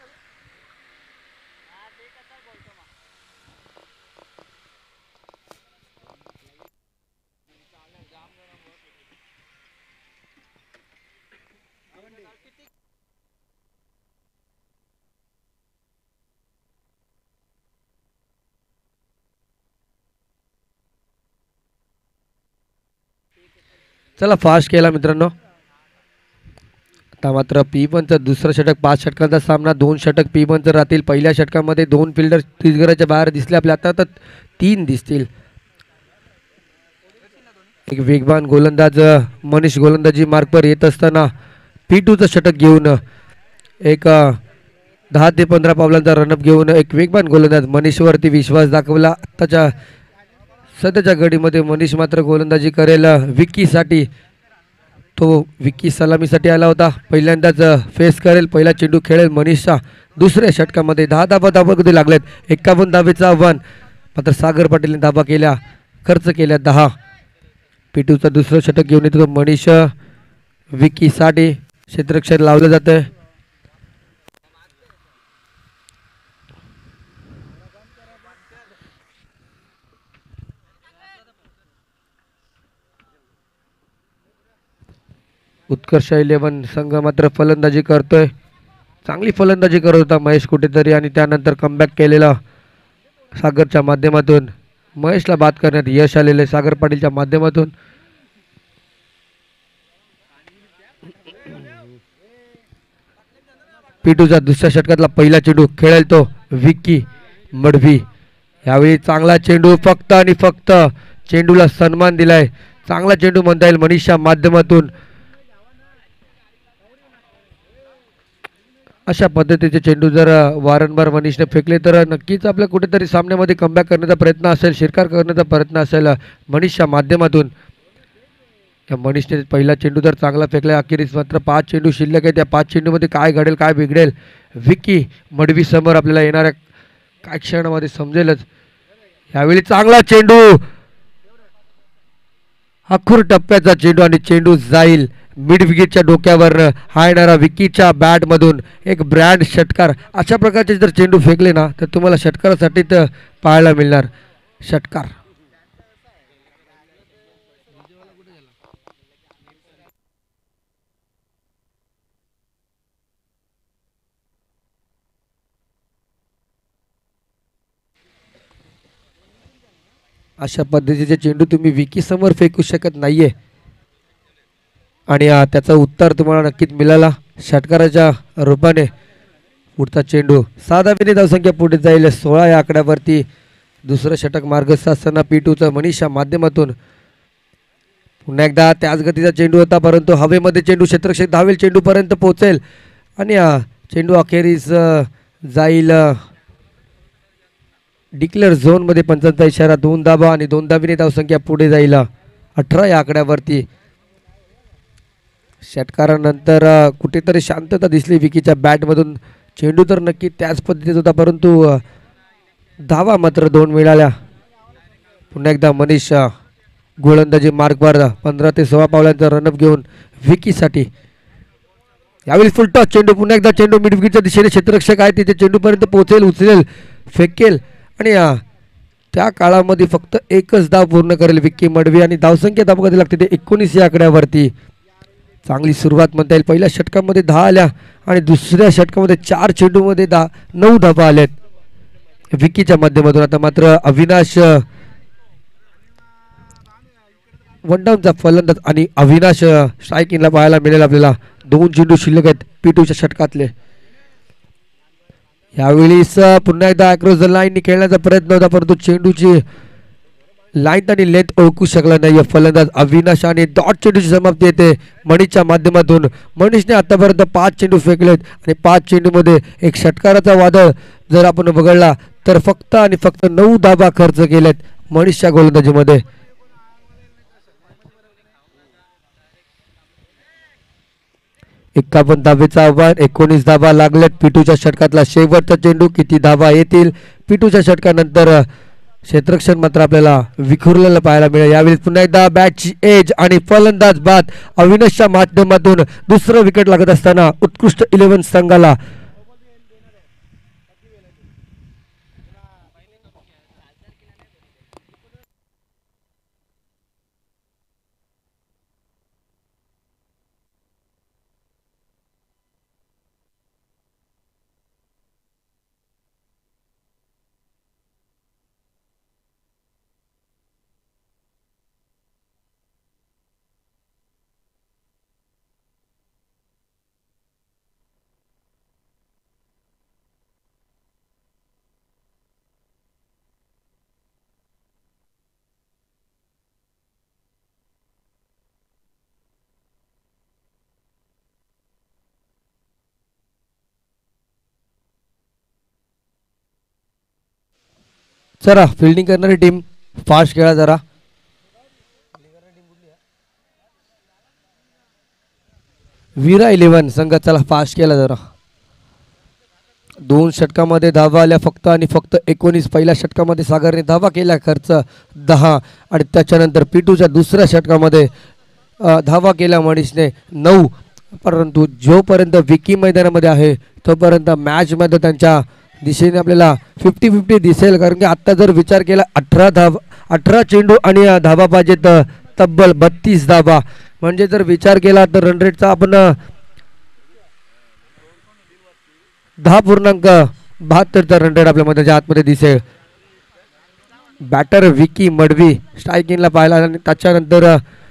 चला फास्ट केला मित्रांनो. आता मात्र P1चं दुसरं षटक. 5 षटकांचा सामना. 2 षटक P1चं राहतील. पहिल्या षटकामध्ये 2 फिल्डर 30 गराच्या बाहेर दिसले आपल्या. आता तर 3 दिसतील. एक वेगवान गोलंदाज मनीष गोलंदाजी मार्कवर येत असताना P2चं षटक घेऊन एक 10 ते 15 पावलांचा रनअप घेऊन एक वेगवान गोलंदाज मनीषवरती विश्वास दाखवला. आत्ताच्या सध्याच्या घडीमध्ये मनीष मात्र गोलंदाजी करेल विकीसाठी. तो विकी सलामीसाठी आला होता. पहिल्यांदाच फेस करेल. पहिला चेंडू खेळेल मनीषचा. दुसऱ्या षटकामध्ये 10 धाबामध्ये लागलेत. 51 धाबेचं आव्हान. मात्र सागर पाटीलने धाबा केल्या. खर्च केल्या 10. P2चं दुसरं षटक घेऊन येतो मनीष विकीसाठी. क्षेत्ररक्षण लावलं जातं. उत्कर्ष 11 संघ मात्र फलंदाजी करतोय. चांगली फलंदाजी करत होता महेश कुठेतरी आणि त्यानंतर कमबॅक केलेला सागरच्या माध्यमातून महेशला बाद करण्यात यश आलेले सागर पाटीलच्या माध्यमातून. पिटूचा दुसऱ्या षटकातला पहिला चेंडू खेळेल तो विक्की मडवी. यावेळी चांगला चेंडू फक्त आणि फक्त चेंडूला सन्मान दिलाय. चांगला चेंडू म्हणता येईल मनीषच्या माध्यमातून. अशा पद्धतीचे चेंडू जर वारंवार मनीषने फेकले तर नक्कीच आपल्या कुठेतरी सामन्यामध्ये कमबॅक करण्याचा प्रयत्न असेल, शिरकार करण्याचा प्रयत्न असेल मनीषच्या माध्यमातून. त्या मनीषने पहिला चेंडू तर चांगला फेकला. अखेरीस मात्र 5 चेंडू शिल्लक आहे. त्या 5 चेंडूमध्ये काय घडेल काय बिघडेल विक्की मडवी समोर आपल्याला येणाऱ्या काय क्षणामध्ये समजेलच. यावेळी चांगला चेंडू, अखूर टप्प्याचा चेंडू आणि चेंडू जाईल मिड विकेटच्या डोक्यावर. हा येणारा विकीच्या बॅटमधून एक ब्रँड षटकार. अशा प्रकारचे जर चेंडू फेकले ना तर तुम्हाला षटकारासाठी तर पाहायला मिळणार षटकार. अशा पद्धतीचे चेंडू तुम्ही विकी समोर फेकू शकत नाहीये आणि त्याचं उत्तर तुम्हाला नक्कीच मिळाला षटकाराच्या रूपाने. पुढचा चेंडू 6 धावेने धावसंख्या पुढे जाईल 16 या आकड्यावरती. दुसरं षटक मार्गस्थ असताना P2चं मनीषच्या माध्यमातून. पुन्हा एकदा त्याच गतीचा चेंडू होता परंतु हवेमध्ये चेंडू क्षेत्ररक्षक धावेल चेंडूपर्यंत पोहोचेल आणि चेंडू अखेरीस जाईल डिक्लेअर झोनमध्ये. पंचांचा इशारा 2 धावा आणि 2 धावेने धावसंख्या पुढे जाईल 18 या आकड्यावरती. षटकारानंतर कुठेतरी शांतता दिसली विकीच्या बॅटमधून. चेंडू तर नक्की त्याच पद्धतीत होता परंतु धावा मात्र 2 मिळाल्या. पुन्हा एकदा मनीष गोलंदाजी मार्कवर 15 ते 16 पावलांचा रनअप घेऊन विकीसाठी. यावेळी फुल टॉस चेंडू. पुन्हा एकदा चेंडू मिड विकेटच्या दिशेने क्षेत्ररक्षक आहे तिथे चेंडूपर्यंत पोहोचेल, उचलेल, फेकेल आणि त्या काळामध्ये फक्त एकच धाव पूर्ण करेल विक्की मडवी आणि धावसंख्या धावगती लागते ते 19 या आकड्यावरती. चांगली सुरुवात म्हणता येईल. पहिल्या षटकामध्ये 10 आल्या आणि दुसऱ्या षटकामध्ये 4 चेंडूमध्ये 9 धावा आल्यात विकीच्या माध्यमातून. आता मात्र अविनाश वनडाऊनचा फलंदाज आणि अविनाश स्ट्राईकिंगला पाहायला मिळेल आपल्याला. 2 चेंडू शिल्लक आहेत P2च्या षटकातले. यावेळी पुन्हा एकदा अक्रॉस द लाईन खेळण्याचा प्रयत्न होता परंतु चेंडूची लाईन आणि लेंथ ओळखू शकला नाही फलंदाज अविनाश आणि डॉट चेंडूची समाप्ती येते मनीषच्या माध्यमातून. मनीषने आतापर्यंत 5 चेंडू फेकलेत आणि 5 चेंडूमध्ये एक षटकाराचा वादळ जर आपण बघडला तर फक्त आणि फक्त 9 धावा खर्च केलेत मनीषच्या गोलंदाजीमध्ये. एकावन्न धावेचा आव्हान 19 धावा लागल्यात. P2च्या षटकातला शेवटचा चेंडू किती धावा येतील. P2च्या षटकानंतर क्षेत्ररक्षण मात्र आपल्याला विखुरलेलं पाहायला मिळेल. यावेळी पुन्हा एकदा बॅटची एज आणि फलंदाज बाद अविनाशच्या माध्यमातून दुसरं विकेट लागत असताना उत्कृष्ट 11 संघाला चला फिल्डिंग करणारी टीम फास्ट खेळा जरा. वीरा 11 संघ चला फास्ट केला जरा. 2 षटकामध्ये धावा आल्या फक्त आणि फक्त 19. पहिल्या षटकामध्ये सागरने धावा केला खर्च 10 आणि त्याच्यानंतर P2च्या दुसऱ्या षटकामध्ये धावा केला मनीषने 9. परंतु जोपर्यंत विकी मैदानामध्ये आहे तोपर्यंत मॅचमध्ये त्यांच्या दिशेने आपल्याला 50-50 दिसेल. कारण की आत्ता जर विचार केला 18 चेंडू आणि धावा पाहिजेत तब्बल 32 धावा. म्हणजे जर विचार केला तर रन रेटचा आपण 10.72चा रन रेट आपल्या मैदानाच्या आतमध्ये दिसेल. बॅटर विकी मडवी स्ट्रायकिंगला पाहिला आणि त्याच्यानंतर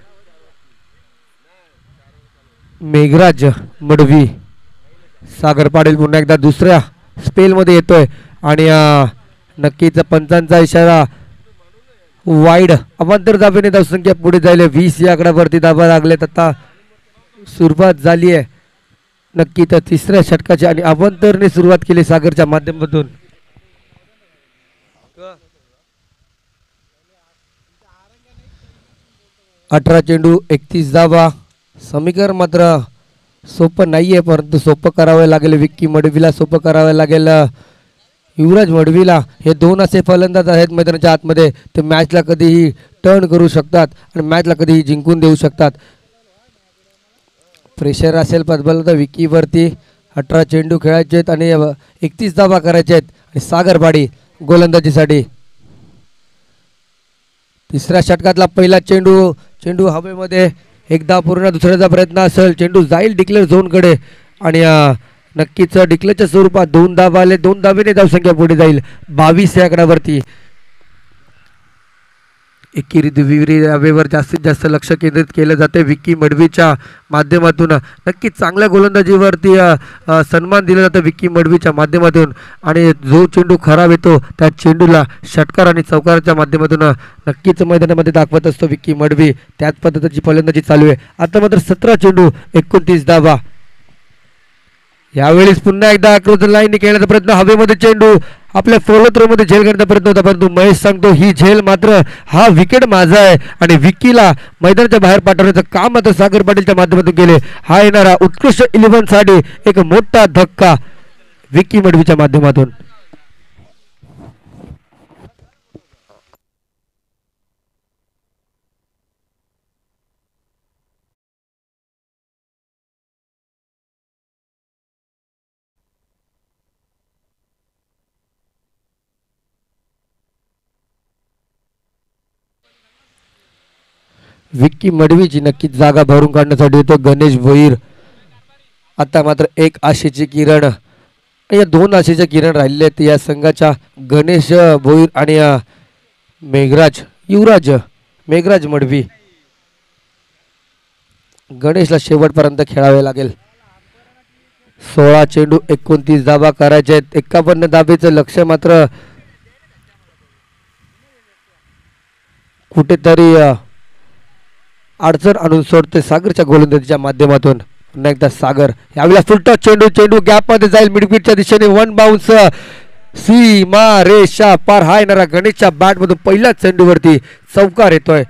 मेघराज मडवी. सागर पाटील पुन्हा एकदा दुसऱ्या स्पेलमध्ये येतोय आणि नक्कीच पंचांचा इशारा वाईड. अवांतर धावेने धावसंख्या पुढे जाईल. 20 या आकड्यावरती धावा लागलेत. आता सुरुवात झाली आहे नक्की तर तिसऱ्या षटकाची आणि अवांतरने सुरुवात केली सागरच्या माध्यमातून. 18 चेंडू 31 धावा. समीकरण मात्र सोपं नाहीये परंतु सोपं करावं लागेल. विक्की मडवीला सोपं करावं लागेल. युवराज मडवीला हे दोन असे फलंदाज आहेत मैदानाच्या आतमध्ये ते मॅचला कधीही टर्न करू शकतात आणि मॅचला कधीही जिंकून देऊ शकतात. प्रेशर असेल पदबल तर विकीवरती. 18 चेंडू खेळायचे आहेत आणि 31 धावा करायचे आहेत आणि सागरपाडी गोलंदाजीसाठी. तिसऱ्या षटकातला पहिला चेंडू हवेमध्ये एकदा पूर्ण. दुसऱ्याचा प्रयत्न असेल. चेंडू जाईल डिक्लेअर झोनकडे आणि नक्कीच डिक्लेअरच्या स्वरूपात 2 धावा आले. 2 धावेने धावसंख्या पुढे जाईल 22 या आकड्यावरती. एकेरी दुहेरी धावेवर जास्तीत जास्त लक्ष केंद्रित केलं जाते विक्की मडवीच्या माध्यमातून. नक्कीच चांगल्या गोलंदाजीवरती सन्मान दिला जातो विक्की मडवीच्या माध्यमातून आणि जो चेंडू खराब येतो त्या चेंडूला षटकार आणि चौकाराच्या माध्यमातून नक्कीच मैदानामध्ये दाखवत असतो विक्की मडवी. त्याच पद्धतीची फलंदाजी चालू आहे. आता मात्र 17 चेंडू 29 धावा. यावेळेस पुन्हा एकदा आक्रमण लाईन खेळण्याचा प्रयत्न. हवेमध्ये चेंडू आपल्या फॉलो थ्रो मध्ये झेल करण्याचा प्रयत्न होता परंतु महेश सांगतो ही झेल मात्र हा विकेट माझा आहे आणि विकीला मैदानाच्या बाहेर पाठवण्याचं काम मात्र सागर पाटीलच्या माध्यमातून केले. हा येणारा उत्कृष्ट 11 साठी एक मोठा धक्का विक्की मडवीच्या माध्यमातून. विक्की मडवीची नक्कीच जागा भरून काढण्यासाठी येतो गणेश भोईर. आता मात्र एक आशेची किरण या 2 आशेच्या किरण राहिलेले आहेत या संघाच्या. गणेश भोईर आणि मेघराज मडवी. गणेशला शेवटपर्यंत खेळावे लागेल. 16 चेंडू 29 धावा करायचे आहेत. 51 धावेचं लक्ष मात्र कुठेतरी अडचण आणून सोडते सागरच्या गोलंदाजीच्या माध्यमातून. पुन्हा एकदा सागर यावेळेला फुलटॉस चेंडू गॅप मध्ये जाईल मिडविकेटच्या दिशेने. 1 बाउन्स सीमा रेषा पार. हा येणारा गणेशच्या बॅट मधून पहिल्याच चेंडूवरती चौकार येतोय.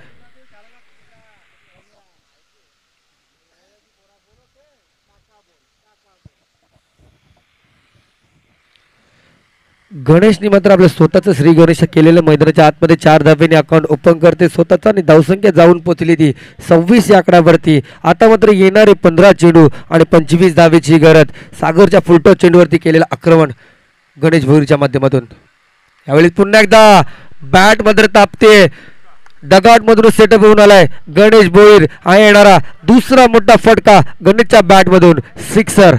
गणेशनी मात्र आपल्या स्वतःचं श्री गणेश केलेलं मैदानाच्या आतमध्ये 4 धावेने अकाउंट ओपन करते स्वतःचा आणि धावसंख्या जाऊन पोहोचली ती 26 या आकड्यावरती. आता मात्र येणारे 15 चेंडू आणि 25 धावेची गरज. सागरच्या फुलटॉस चेंडूवरती केलेलं आक्रमण गणेश भोईरच्या माध्यमातून. यावेळी पुन्हा एकदा बॅट मध्ये तापते. डगआउट मधून सेटअप होऊन आलाय गणेश भोईर. हा येणारा दुसरा मोठा फटका गणेशच्या बॅट मधून सिक्सर.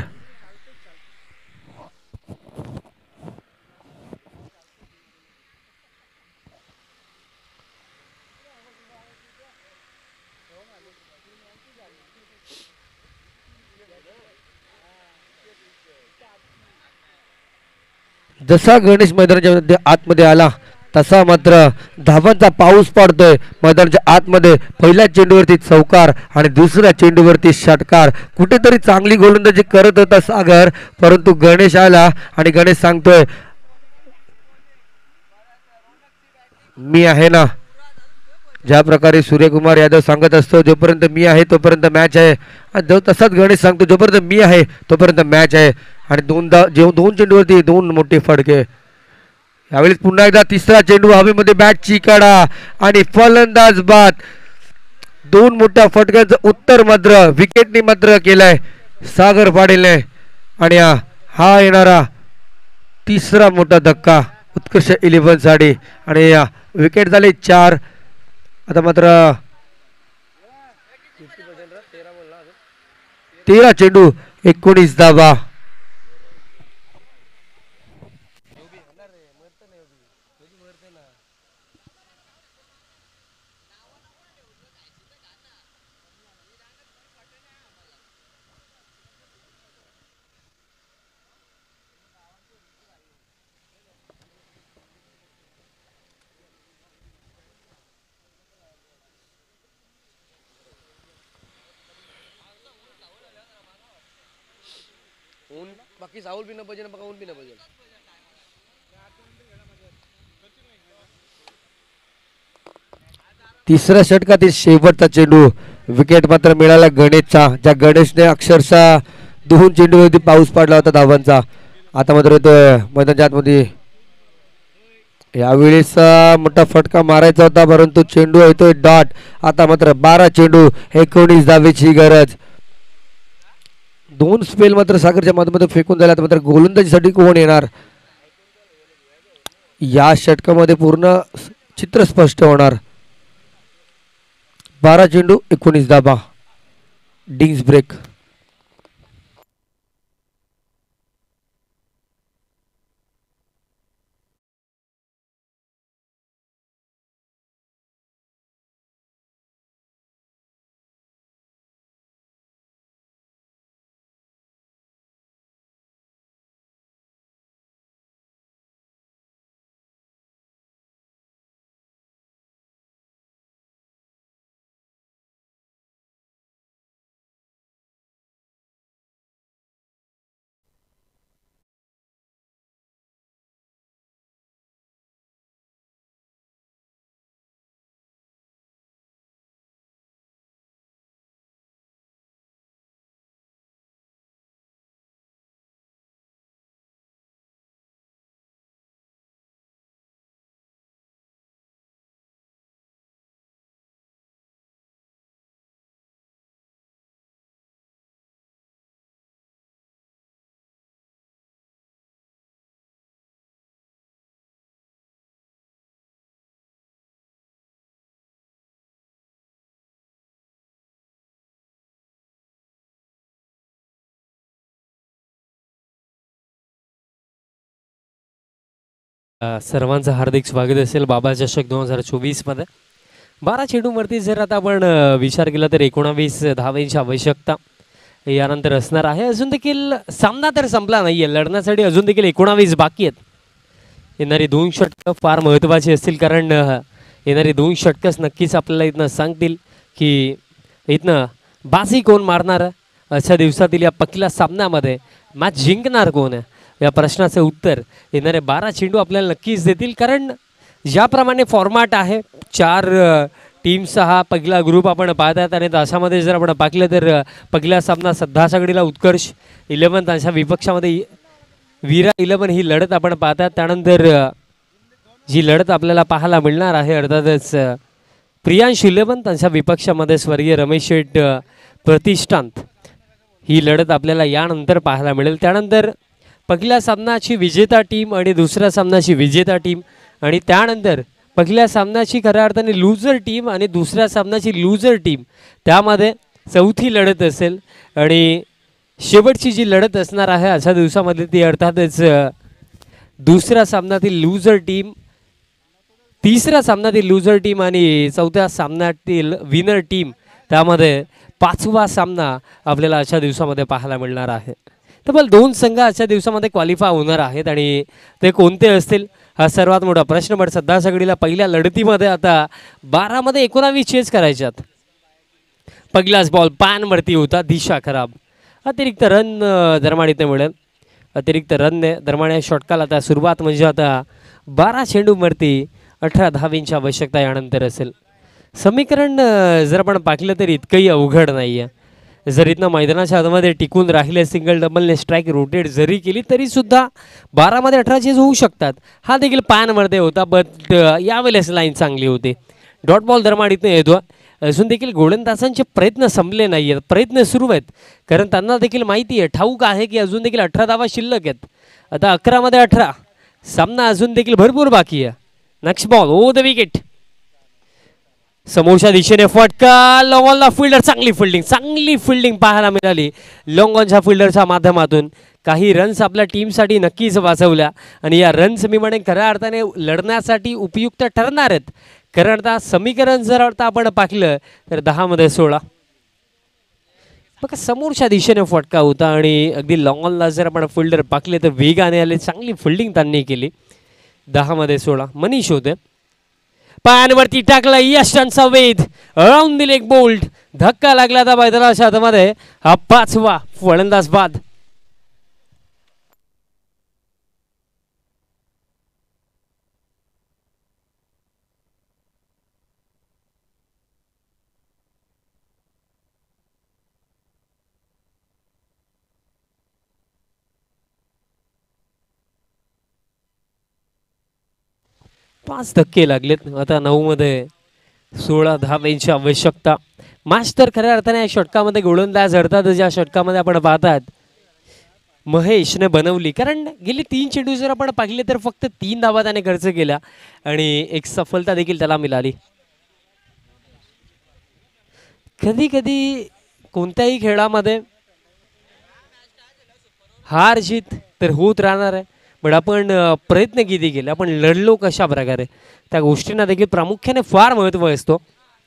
जसा गणेश मैदानाच्या आतमध्ये आला तसा मात्र धावांचा पाऊस पडतोय मैदानाच्या आतमध्ये. पहिल्या चेंडूवरती चौकार आणि दुसऱ्या चेंडूवरती षटकार. कुठेतरी चांगली गोलंदाजी करत होता सागर परंतु गणेश आला आणि गणेश सांगतोय मी आहे ना. ज्या प्रकारे सूर्यकुमार यादव सांगत असतो जोपर्यंत मी आहे तोपर्यंत मॅच आहे. जो तसाच गणेश सांगतो जोपर्यंत मी आहे तोपर्यंत मॅच आहे. आणि 2 चेंडूवरती 2 मोठे फटके. यावेळी पुन्हा एकदा तिसरा चेंडू हवेमध्ये बॅटची कडा आणि फलंदाज बाद. 2 मोठ्या फटक्यांचं उत्तर मात्र विकेटने मात्र केलंय सागर पाटीलने आणि हा येणारा तिसरा मोठा धक्का उत्कृष्ट 11 साठी आणि विकेट झाले 4. आता मात्र 13 चेंडू 19 धावा. बाकी साऊल भी न पाहिजे ना, बघा ऊन भी न पाहिजे. तिसऱ्या षटकातील शेवटचा चेंडू विकेट मात्र मिळाला गणेशचा, ज्या गणेशने अक्षरशः 2 चेंडूवरती पाऊस पाडला होता धावांचा. आता मात्र येतोय मैदानाच्या आतमध्ये. यावेळेस मोठा फटका मारायचा होता परंतु चेंडू येतोय डॉट. आता मात्र 12 चेंडू 19 धावेची गरज. 2 स्पेल मात्र सागरच्या माध्यमातून फेकून झाल्यात. मात्र गोलंदाजीसाठी कोण येणार या षटकामध्ये पूर्ण चित्र स्पष्ट होणार. 12 चेंडू 19 धाबा. डिंग्स ब्रेक. सर्वांचं हार्दिक स्वागत असेल बाबा चषक 2024 मध्ये. 12 चेंडूवरती जर आता आपण विचार केला तर 19 धावांची आवश्यकता यानंतर असणार आहे. अजून देखील सामना तर संपला नाहीये, लढण्यासाठी अजून देखील 19 बाकी आहेत. येणारी 2 षटकं फार महत्त्वाची असतील कारण येणारी 2 षटकंच नक्कीच आपल्याला इथनं सांगतील की इथनं बाजी कोण मारणार. अशा दिवसातील या पहिल्या सामन्यामध्ये मॅच जिंकणार कोण आहे या प्रश्नाचे उत्तर येणारे 12 चेंडू आपल्याला नक्कीच देतील. कारण ज्याप्रमाणे फॉर्मॅट आहे 4 टीमचा हा पहिला ग्रुप आपण पाहतात आणि तासामध्ये जर आपण पाहिलं तर पहिला सामना सध्यासाकडीला उत्कर्ष 11 त्यांच्या विपक्षामध्ये वीरा 11 ही लढत आपण पाहतात. त्यानंतर जी लढत आपल्याला पाहायला मिळणार आहे अर्थातच प्रियांश 11 त्यांच्या विपक्षामध्ये स्वर्गीय रमेश शेठ प्रतिष्ठांत ही लढत आपल्याला यानंतर पाहायला मिळेल. त्यानंतर पहिल्या सामन्याची विजेता टीम आणि दुसऱ्या सामन्याची विजेता टीम आणि त्यानंतर पहिल्या सामन्याची खऱ्या अर्थाने लूजर टीम आणि दुसऱ्या सामन्याची लूजर टीम त्यामध्ये चौथी लढत असेल. आणि शेवटची जी लढत असणार आहे अशा दिवसामध्ये ती अर्थातच दुसऱ्या सामन्यातील लूजर टीम, तिसऱ्या सामन्यातील लूजर टीम आणि चौथ्या सामन्यातील विनर टीम त्यामध्ये 5वा सामना आपल्याला अशा दिवसामध्ये पाहायला मिळणार आहे. तब्बल 2 संघ आजच्या दिवसामध्ये क्वालिफाय होणार आहेत आणि ते कोणते असतील हा सर्वात मोठा प्रश्न. पण सध्या सगळीला पहिल्या लढतीमध्ये आता 12 मध्ये 19 चेस करायच्यात. पहिलाच बॉल पॅनवरती होता, दिशा खराब. अतिरिक्त रन दरमाडीने मिळेल. अतिरिक्त रनने दरम्यान षटकाला आता सुरुवात म्हणजे आता 12 चेंडूवरती 18 धावींची आवश्यकता यानंतर असेल. समीकरण जर आपण पाहिलं तर इतकंही अवघड नाही आहे. जर इथनं मैदानाच्या आतमध्ये टिकून राहिले सिंगल डबलने स्ट्राईक रोटेट जरी केली तरी सुद्धा 12 मध्ये 18 चेज होऊ शकतात. हा देखील पॅनमध्ये होता बट यावेळेस लाईन चांगली होती. डॉट बॉल दरम्यान इथं येतो. अजून देखील गोलंदाजांचे प्रयत्न संपले नाही आहेत, प्रयत्न सुरू आहेत कारण त्यांना देखील माहिती आहे, ठाऊक आहे की अजून देखील 18 धावा शिल्लक आहेत. आता 11 मध्ये 18 सामना अजून देखील भरपूर बाकी आहे. Next ball over the wicket. समोरच्या दिशेने फटका, लॉंग ऑनला फिल्डर, चांगली फिल्डिंग पाहायला मिळाली लॉंग ऑनच्या फिल्डरच्या माध्यमातून. काही रन्स आपल्या टीमसाठी नक्कीच वाचवल्या आणि या रन्स मी म्हणेन खऱ्या अर्थाने लढण्यासाठी उपयुक्त ठरणार आहेत. खरं अर्थात समीकरण जर आता आपण पाहिलं तर 10 मध्ये 16. बघा समोरच्या दिशेने फटका होता आणि अगदी लॉंग ऑनला जर आपण फिल्डर पाकले तर वेगाने आले, चांगली फिल्डिंग त्यांनी केली. 10 मध्ये 16 मनीष होते. पायांवरती टाकला यशांचा वेध, अराउंड दिले एक बोल्ट, धक्का लागला त्या मैदानाच्या हातामध्ये. हा 5वा फलंदाज बाद. पाच धक्के लागलेत. आता 9 मध्ये 16 धावांची आवश्यकता. मॅच तर खऱ्या अर्थाने या षटकामध्ये गोलंदाज अर्थात ज्या षटकामध्ये आपण पाहतात महेशने बनवली, कारण गेली 3 चेंडू जर आपण पाहिले तर फक्त 3 धावा त्याने खर्च केल्या आणि एक सफलता देखील त्याला मिळाली. कधी कधी कोणत्याही खेळामध्ये हार जीत तर होत राहणार आहे, पण आपण प्रयत्न किती केले, आपण लढलो कशा प्रकारे, त्या गोष्टींना देखील प्रामुख्याने फार महत्त्व असतो.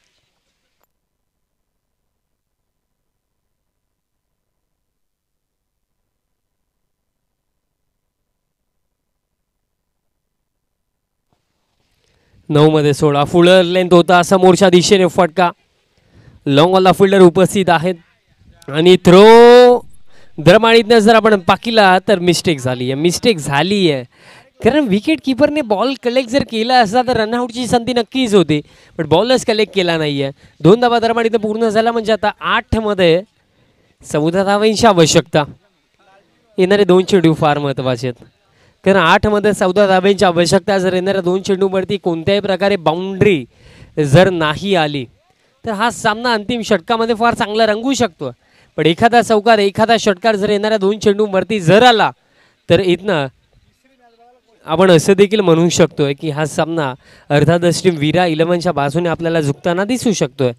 नऊ मध्ये 16 फुल लेंथ होता. समोरच्या दिशेने फटका, लॉंग ऑनला फिल्डर उपस्थित आहेत आणि थ्रो दरमाळीतनं जर आपण पाकिला तर मिस्टेक झाली आहे. कारण विकेट किपरने बॉल कलेक्ट जर केला असता तर रनआउटची संधी नक्कीच होती, पण बॉलच कलेक्ट केला नाही आहे. 2 धावा दरमाळीतनं पूर्ण झाला म्हणजे आता 8 मध्ये 14 धावांची आवश्यकता. येणारे 2 चेंडू फार महत्त्वाचे आहेत, कारण 8 मध्ये 14 धावांची आवश्यकता. जर येणाऱ्या 2 चेंडूवरती कोणत्याही प्रकारे बाउंड्री जर नाही आली तर हा सामना अंतिम षटकामध्ये फार चांगला रंगू शकतो. पण एखादा चौकार, एखादा षटकार जर येणाऱ्या 2 चेंडूवरती जर आला तर इथनं आपण असं देखील म्हणू शकतोय की हा सामना अर्थातच टीम वीरा 11च्या बाजूने आपल्याला झुकताना दिसू शकतोय.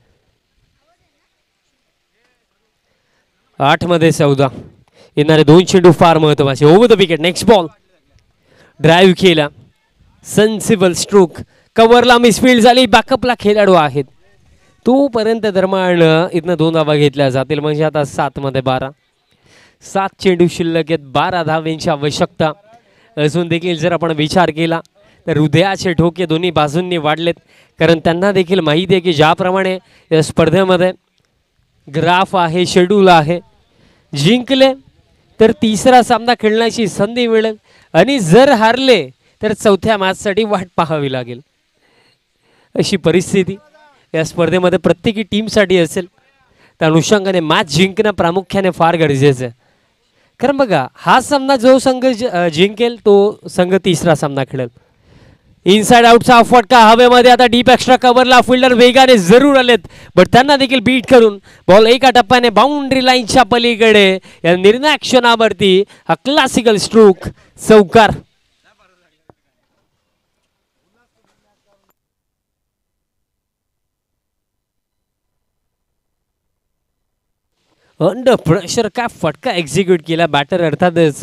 8 मध्ये 14 येणारे 2 चेंडू फार महत्त्वाचे. Over the wicket, next ball, drive केला, सेन्सिबल स्ट्रोक, कव्हरला मिसफील्ड झाली, बॅकअपला खेळाडू आहेत तोपर्यंत दरम्यान इथनं 2 धावा घेतल्या जातील म्हणजे आता 7 मध्ये 12. 7 चेंडू शिल्लक आहेत, 12 धावांची आवश्यकता. अजून देखील जर आपण विचार केला तर हृदयाचे ठोके दोन्ही बाजूंनी वाढलेत, कारण त्यांना देखील माहिती आहे की ज्याप्रमाणे या स्पर्धेमध्ये ग्राफ आहे, शेड्यूल आहे, जिंकले तर 3रा सामना खेळण्याची संधी मिळेल आणि जर हारले तर 4थ्या मॅचसाठी वाट पाहावी लागेल. अशी परिस्थिती या स्पर्धेमध्ये प्रत्येकी टीमसाठी असेल. त्या अनुषंगाने मॅच जिंकणं प्रामुख्याने फार गरजेचं आहे, कारण बघा हा सामना जो संघ जिंकेल तो संघ 3रा सामना खेळेल. इनसाइड आउटचा फटका हवेमध्ये. आता डीप एक्स्ट्रा कव्हरला फिल्डर वेगाने जरूर आलेत, बट त्यांना देखील बीट करून बॉल एका टप्प्याने बाउंड्री लाईनच्या पलीकडे. या निर्णायक क्षणावरती हा क्लासिकल स्ट्रोक, चौकार. अंडर प्रेशर काय फटका एक्झिक्यूट केला बॅटर अर्थातच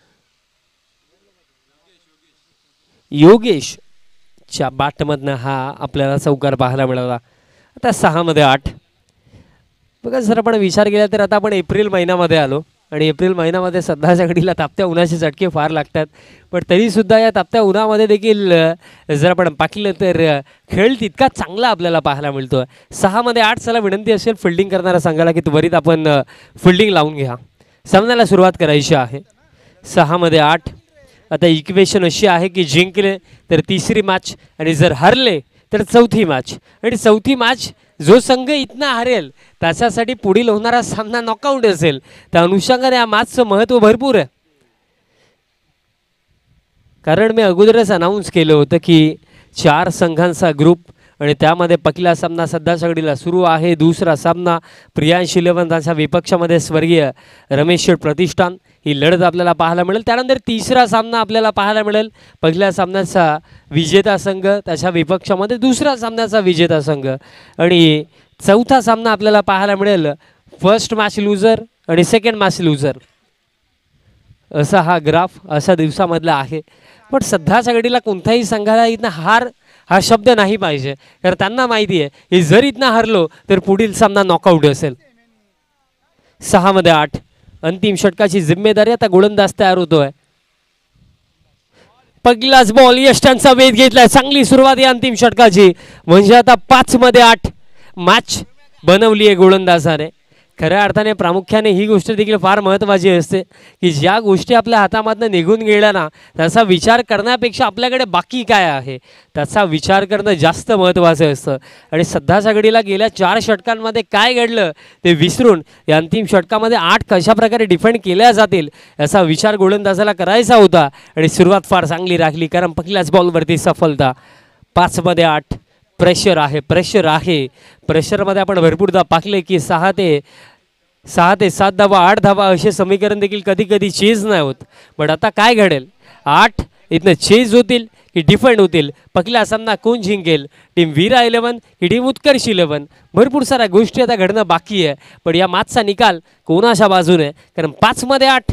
योगेशच्या बॅटमधनं हा आपल्याला चौकार पाहायला मिळाला. आता 6 मध्ये 8. बघा जर आपण विचार केला तर आता आपण एप्रिल महिन्यामध्ये आलो आणि एप्रिल महिन्यामध्ये सध्याच्या घडीला तापत्या उन्हाचे झटके फार लागतात, पण तरीसुद्धा या तापत्या उन्हामध्ये देखील जर आपण पाहिलं तर खेळ तितका चांगला आपल्याला पाहायला मिळतो. 6 मध्ये 8. चला विनंती असेल फिल्डिंग करणारा सांगायला की त्वरित आपण फिल्डिंग लावून घ्या, सामन्याला सुरुवात करायची आहे. 6 मध्ये 8. आता इक्वेशन अशी आहे की जिंकले तर 3री मॅच आणि जर हरले तर 4थी मॅच, आणि 4थी मॅच जो संघ इथनं हरेल त्याच्यासाठी पुढील होणारा सामना नॉकआउट असेल. त्या अनुषंगाने या मॅचचं महत्त्व भरपूर आहे, कारण मी अगोदरच अनाऊन्स केलं होतं की 4 संघांचा ग्रुप आणि त्यामध्ये पहिला सामना सध्याच्या घडीला सुरू आहे. 2रा सामना प्रियांश 11 त्यांच्या विपक्षामध्ये स्वर्गीय रमेश शेठ प्रतिष्ठान ही लढत आपल्याला पाहायला मिळेल. त्यानंतर तिसरा सामना आपल्याला पाहायला मिळेल. पहिल्या सामन्याचा विजेता संघ, त्याच्या विपक्षामध्ये दुसरा सामन्याचा विजेता संघ आणि चौथा सामना आपल्याला पाहायला मिळेल फर्स्ट मॅच लुझर आणि सेकंड मॅच लुझर. असा हा ग्राफ अशा दिवसामधला आहे. पण सध्याच्या घडीला कोणत्याही संघाला इथनं हार हा शब्द नाही पाहिजे, कारण त्यांना माहिती आहे की जर इथनं हरलो तर पुढील सामना नॉकआउट असेल. 6 मध्ये 8 अंतिम षटकाची जिम्मेदारी आता गोलंदाज तयार होतोय. पहिलाच बॉल यष्टांचा वेध घेतलाय. चांगली सुरुवात या अंतिम षटकाची, म्हणजे आता 5 मध्ये 8 मॅच बनवली आहे गोलंदाजाने. खऱ्या अर्थाने प्रामुख्याने ही गोष्ट देखील फार महत्त्वाची असते की ज्या गोष्टी आपल्या हातामधनं निघून गेल्या ना, त्याचा विचार करण्यापेक्षा आपल्याकडे बाकी काय आहे त्याचा विचार करणं जास्त महत्त्वाचं असतं. आणि सध्याच्या घडीला गेल्या 4 षटकांमध्ये काय घडलं ते विसरून या अंतिम षटकामध्ये 8 कशाप्रकारे डिफेंड केल्या जातील याचा विचार गोलंदाजाला करायचा होता. आणि सुरुवात फार चांगली राखली, कारण पहिल्याच बॉलवरती सफलता. 5 मध्ये 8 प्रेशर आहे, प्रेशर आहे. प्रेशरमध्ये आपण भरपूरदा पाहिले की 6 ते 7 धावा 8 धावा असे समीकरण देखील कधी कधी चेज नाही होत. पण आता काय घडेल, 8 इथनं चेज होतील की डिफेंड होतील, पहिला सामना कोण जिंकेल, टीम वीरा 11 की टीम उत्कर्ष 11, भरपूर साऱ्या गोष्टी आता घडणं बाकी आहे. पण या मॅचचा निकाल कोणाच्या बाजूने, कारण 5 मध्ये 8.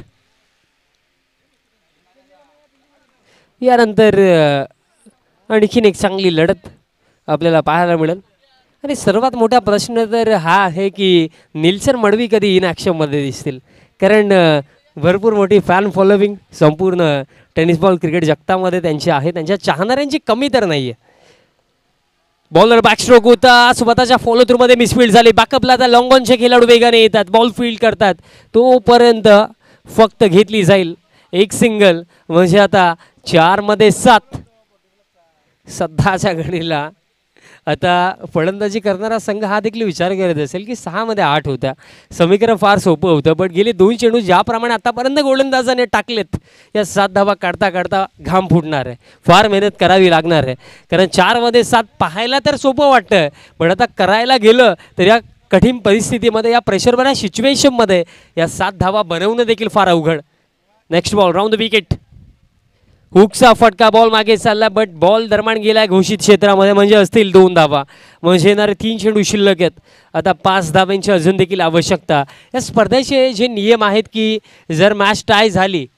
यानंतर आणखीन एक चांगली लढत आपल्याला पाहायला मिळेल. आणि सर्वात मोठा प्रश्न तर हा आहे की निल्सन मडवी कधी इन ॲक्शनमध्ये दिसतील, कारण भरपूर मोठी फॅन फॉलोविंग संपूर्ण टेनिस बॉल क्रिकेट जगतामध्ये त्यांची आहे. त्यांच्या चाहणाऱ्यांची कमी तर नाही आहे. बॉलर बॅकस्ट्रोक होता, स्वतःच्या फॉलो थ्रूमध्ये मिसफील्ड झाली. बॅकअपला आता लॉंग ऑनचे खेळाडू वेगाने येतात, बॉल फील्ड करतात, तोपर्यंत फक्त घेतली जाईल एक सिंगल, म्हणजे आता 4 मध्ये 7. सध्याच्या घडीला आता फलंदाजी करणारा संघ हा देखील विचार करत असेल की 6 मध्ये 8 होत्या, समीकरण फार सोपं होतं. पण गेले 2 चेंडू ज्याप्रमाणे आतापर्यंत गोलंदाजाने टाकलेत, या 7 धावा काढता काढता घाम फुटणार आहे, फार मेहनत करावी लागणार आहे. कारण 4 मध्ये 7 पाहायला तर सोपं वाटतं, पण आता करायला गेलं तर या कठीण परिस्थितीमध्ये, या प्रेशरभर सिच्युएशनमध्ये या 7 धावा बनवणं देखील फार अवघड. Next ball round the wicket. हुकचा फटका, बॉल मागे चालला, बट बॉल दरम्यान गेलाय घोषित क्षेत्रामध्ये, म्हणजे असतील 2 धावा, म्हणजे येणारे 3 चेंडू शिल्लक आहेत. आता 5 धाब्यांची अजून देखील आवश्यकता. या स्पर्धेचे जे नियम आहेत की जर मॅच टाय झाली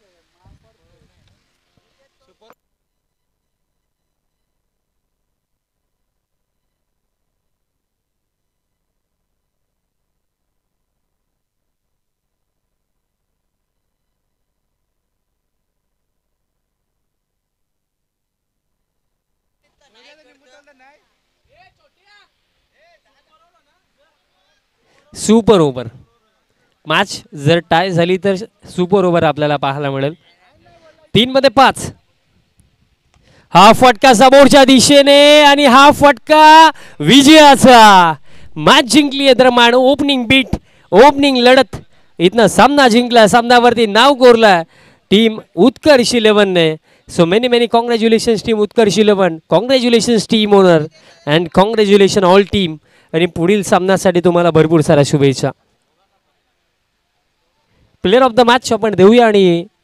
सुपर ओव्हर, मॅच जर टाय झाली तर सुपर ओव्हर आपल्याला पाहायला मिळेल. 3 मध्ये 5. हा फटका समोरच्या दिशेने आणि हा फटका विजयाचा. मॅच जिंकली आहे दरम्यान ओपनिंग बीट, ओपनिंग लढत इथनं सामना जिंकला, सामन्यावरती नाव कोरलं टीम उत्कर्ष 11ने. So many congratulations team Utkarsh 11, congratulations team owner and congratulation all team. आणि पुढील सामन्यासाठी तुम्हाला भरपूर साऱ्या शुभेच्छा. प्लेयर ऑफ द मॅच आपण देऊया आणि